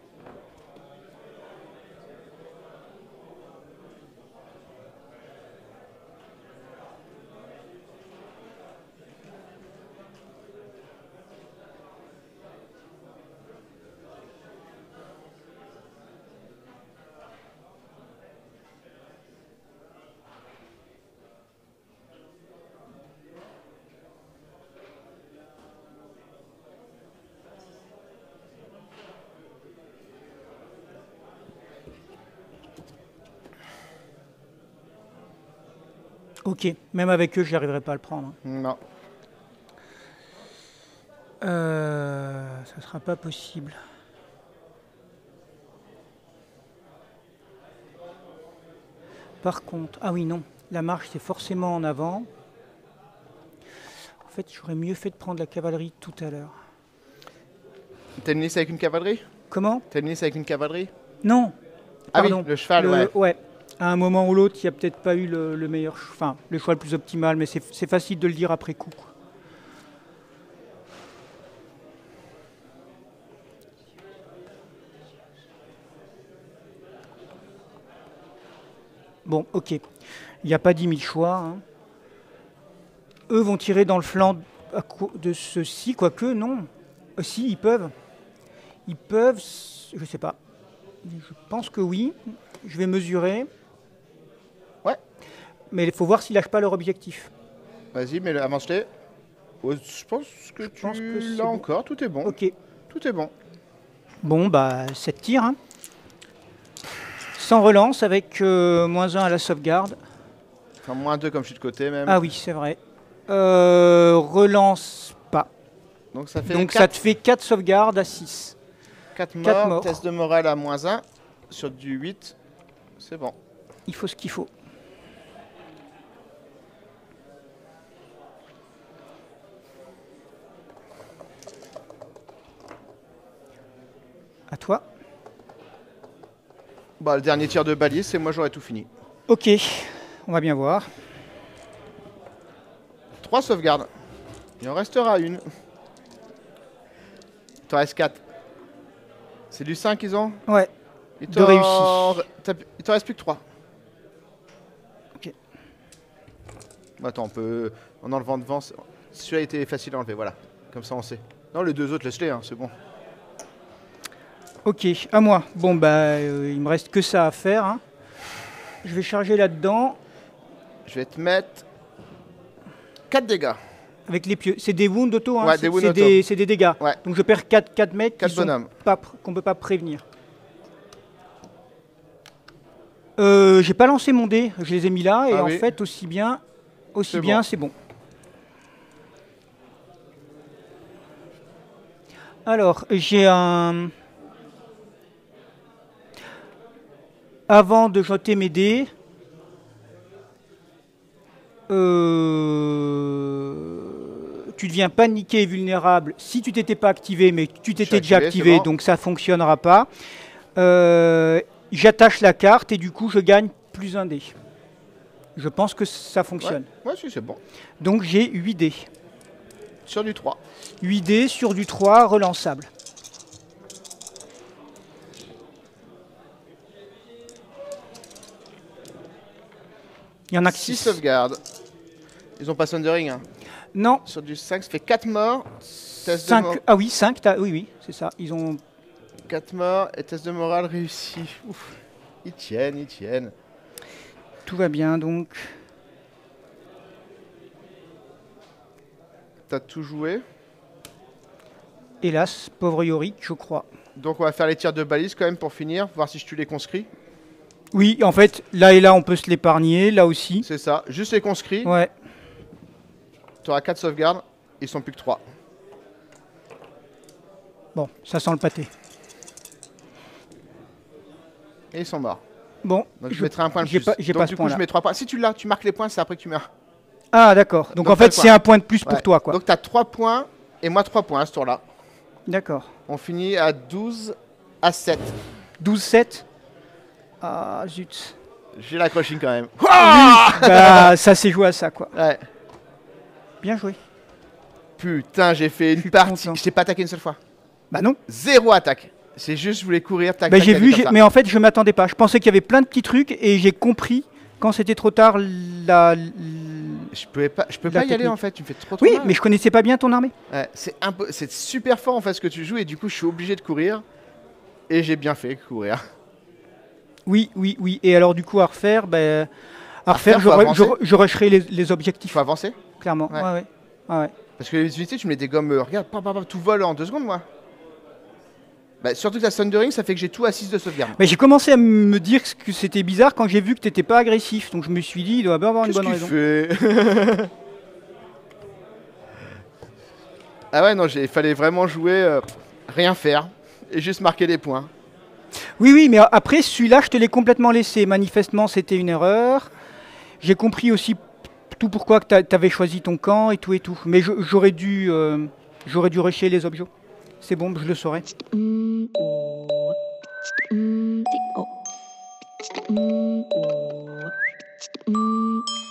Ok, même avec eux, je n'arriverai pas à le prendre. Non. Euh, ça sera pas possible. Par contre, ah oui, non, la marche c'est forcément en avant. En fait, j'aurais mieux fait de prendre la cavalerie tout à l'heure. T'as une liste avec une cavalerie Comment? T'as une liste avec une cavalerie Non. Ah oui, Pardon. le cheval, Le- ouais. À un moment ou l'autre, il n'y a peut-être pas eu le, le meilleur, ch- enfin, le choix le plus optimal, mais c'est c'est facile de le dire après coup, quoi. Bon, ok. Il n'y a pas dix mille choix, hein. Eux vont tirer dans le flanc à co- de ceci, quoique non. Euh, si, ils peuvent. Ils peuvent, s- je sais pas. Je pense que oui. Je vais mesurer. Ouais. Mais il faut voir s'ils lâchent pas leur objectif. Vas-y, mais avance-les. Oh, je pense que tu pense que c'est l'as bon. encore, tout est bon. Ok. Tout est bon. Bon, bah, sept tirs. Hein. Sans relance, avec euh, moins un à la sauvegarde. Enfin, moins deux comme je suis de côté même. Ah oui, c'est vrai. Euh, relance pas. Donc ça fait Donc ça quatre, te fait quatre sauvegardes à six. quatre morts, quatre morts. test de morale à moins un, sur du huit. C'est bon. Il faut ce qu'il faut. À toi. Bah, le dernier tir de balise, et moi j'aurais tout fini. Ok, on va bien voir. Trois sauvegardes. Il en restera une. Il t'en reste quatre. C'est du cinq qu'ils ont? Ouais, Il de t'en réussi. t'as- il t'en reste plus que trois. Ok. Attends, on peut. En enlevant devant. c'est- Celui-là était facile à enlever, voilà. Comme ça on sait. Non, les deux autres, laisse-les, hein, c'est bon. Ok, à moi. Bon, bah, euh, il me reste que ça à faire. Hein. Je vais charger là-dedans Je vais te mettre quatre dégâts. avec les pieux. C'est des wounds auto, hein. Ouais, c'est des wounds c'est auto. des, c'est des dégâts. Ouais. Donc je perds quatre, quatre mecs Quatre qui sont bonhommes. pas pr- qu'on peut pas prévenir. Euh, j'ai pas lancé mon dé, je les ai mis là et Ah en oui. fait aussi bien, aussi C'est bien, bon. c'est bon. Alors j'ai un. Avant de jeter mes dés, euh, tu deviens paniqué et vulnérable si tu t'étais pas activé, mais tu t'étais suis déjà activé, activé, c'est bon. donc ça fonctionnera pas. Euh, J'attache la carte et du coup je gagne plus un dé. Je pense que ça fonctionne. Ouais, si, c'est bon. Donc j'ai huit dés. Sur du trois. huit dés sur du trois relançable. Il y en a que six six. sauvegardes. Ils ont pas Sundering. Hein. Non, Sur du cinq, ça fait quatre morts. Test de cinq. mort- Ah oui, cinq. Oui, oui, c'est ça. Ils ont. quatre morts et test de morale réussi. Ouf. Ils tiennent, ils tiennent. Tout va bien donc. T'as tout joué. Hélas, pauvre Yorick, je crois. Donc on va faire les tirs de balise quand même pour finir. Voir si je tue les conscrits. Oui, en fait, là et là, on peut se l'épargner, là aussi. C'est ça. Juste les conscrits. Ouais. Tu auras quatre sauvegardes. Ils sont plus que trois. Bon, ça sent le pâté. Et ils sont morts. Bon, Donc je, je- mettrai un point de j'ai plus. pas- j'ai Donc pas du ce coup je point-là. mets trois points. Si tu l'as, tu marques les points, c'est après que tu meurs. Ah, d'accord. Donc, Donc, en pas fait, de c'est point. un point de plus pour Ouais. toi, quoi. Donc tu as trois points et moi trois points à ce tour-là. D'accord. On finit à douze à sept. douze sept. Ah, zut. J'ai la crushing quand même. Bah, ça s'est joué à ça, quoi. Ouais. Bien joué. Putain, j'ai fait Je une suis partie. content. Je t'ai pas attaqué une seule fois. Bah non. Zéro attaque. C'est juste, je voulais courir. Tac, Bah, tac, j'ai tac, vu, comme j'ai- ça. mais en fait, je m'attendais pas. Je pensais qu'il y avait plein de petits trucs et j'ai compris quand c'était trop tard la. l- Je pouvais pas, je peux La pas y aller technique. en fait. Tu me fais trop trop Oui, mal. mais je connaissais pas bien ton armée. Ouais, c'est un peu, c'est super fort en fait ce que tu joues et du coup je suis obligé de courir et j'ai bien fait courir. Oui, oui, oui. Et alors, du coup, à refaire, ben, à refaire, refaire, je, faut re- avancer. je, re- je rusherai les, les Il objectifs, faut avancer clairement. Ouais. Ouais, ouais. Ouais, ouais. parce que les unités tu me les dégommes. euh, regarde, pam, pam, pam, tout vole en deux secondes moi. Bah, surtout que la Sundering ça fait que j'ai tout à six de sauvegarde. Mais j'ai commencé à me dire que c'était bizarre quand j'ai vu que t'étais pas agressif. Donc je me suis dit, il doit bien avoir une Qu'est-ce bonne qu'il raison. fait Ah ouais non, il fallait vraiment jouer, euh, rien faire et juste marquer des points. Oui, oui, mais après, celui-là, je te l'ai complètement laissé. Manifestement, c'était une erreur. J'ai compris aussi p- tout pourquoi tu avais choisi ton camp et tout et tout. Mais je- j'aurais dû, euh, j'aurais dû rusher les objets. C'est bon, je le saurais. Mm, oh. Mm, oh. Mm, oh. Mm.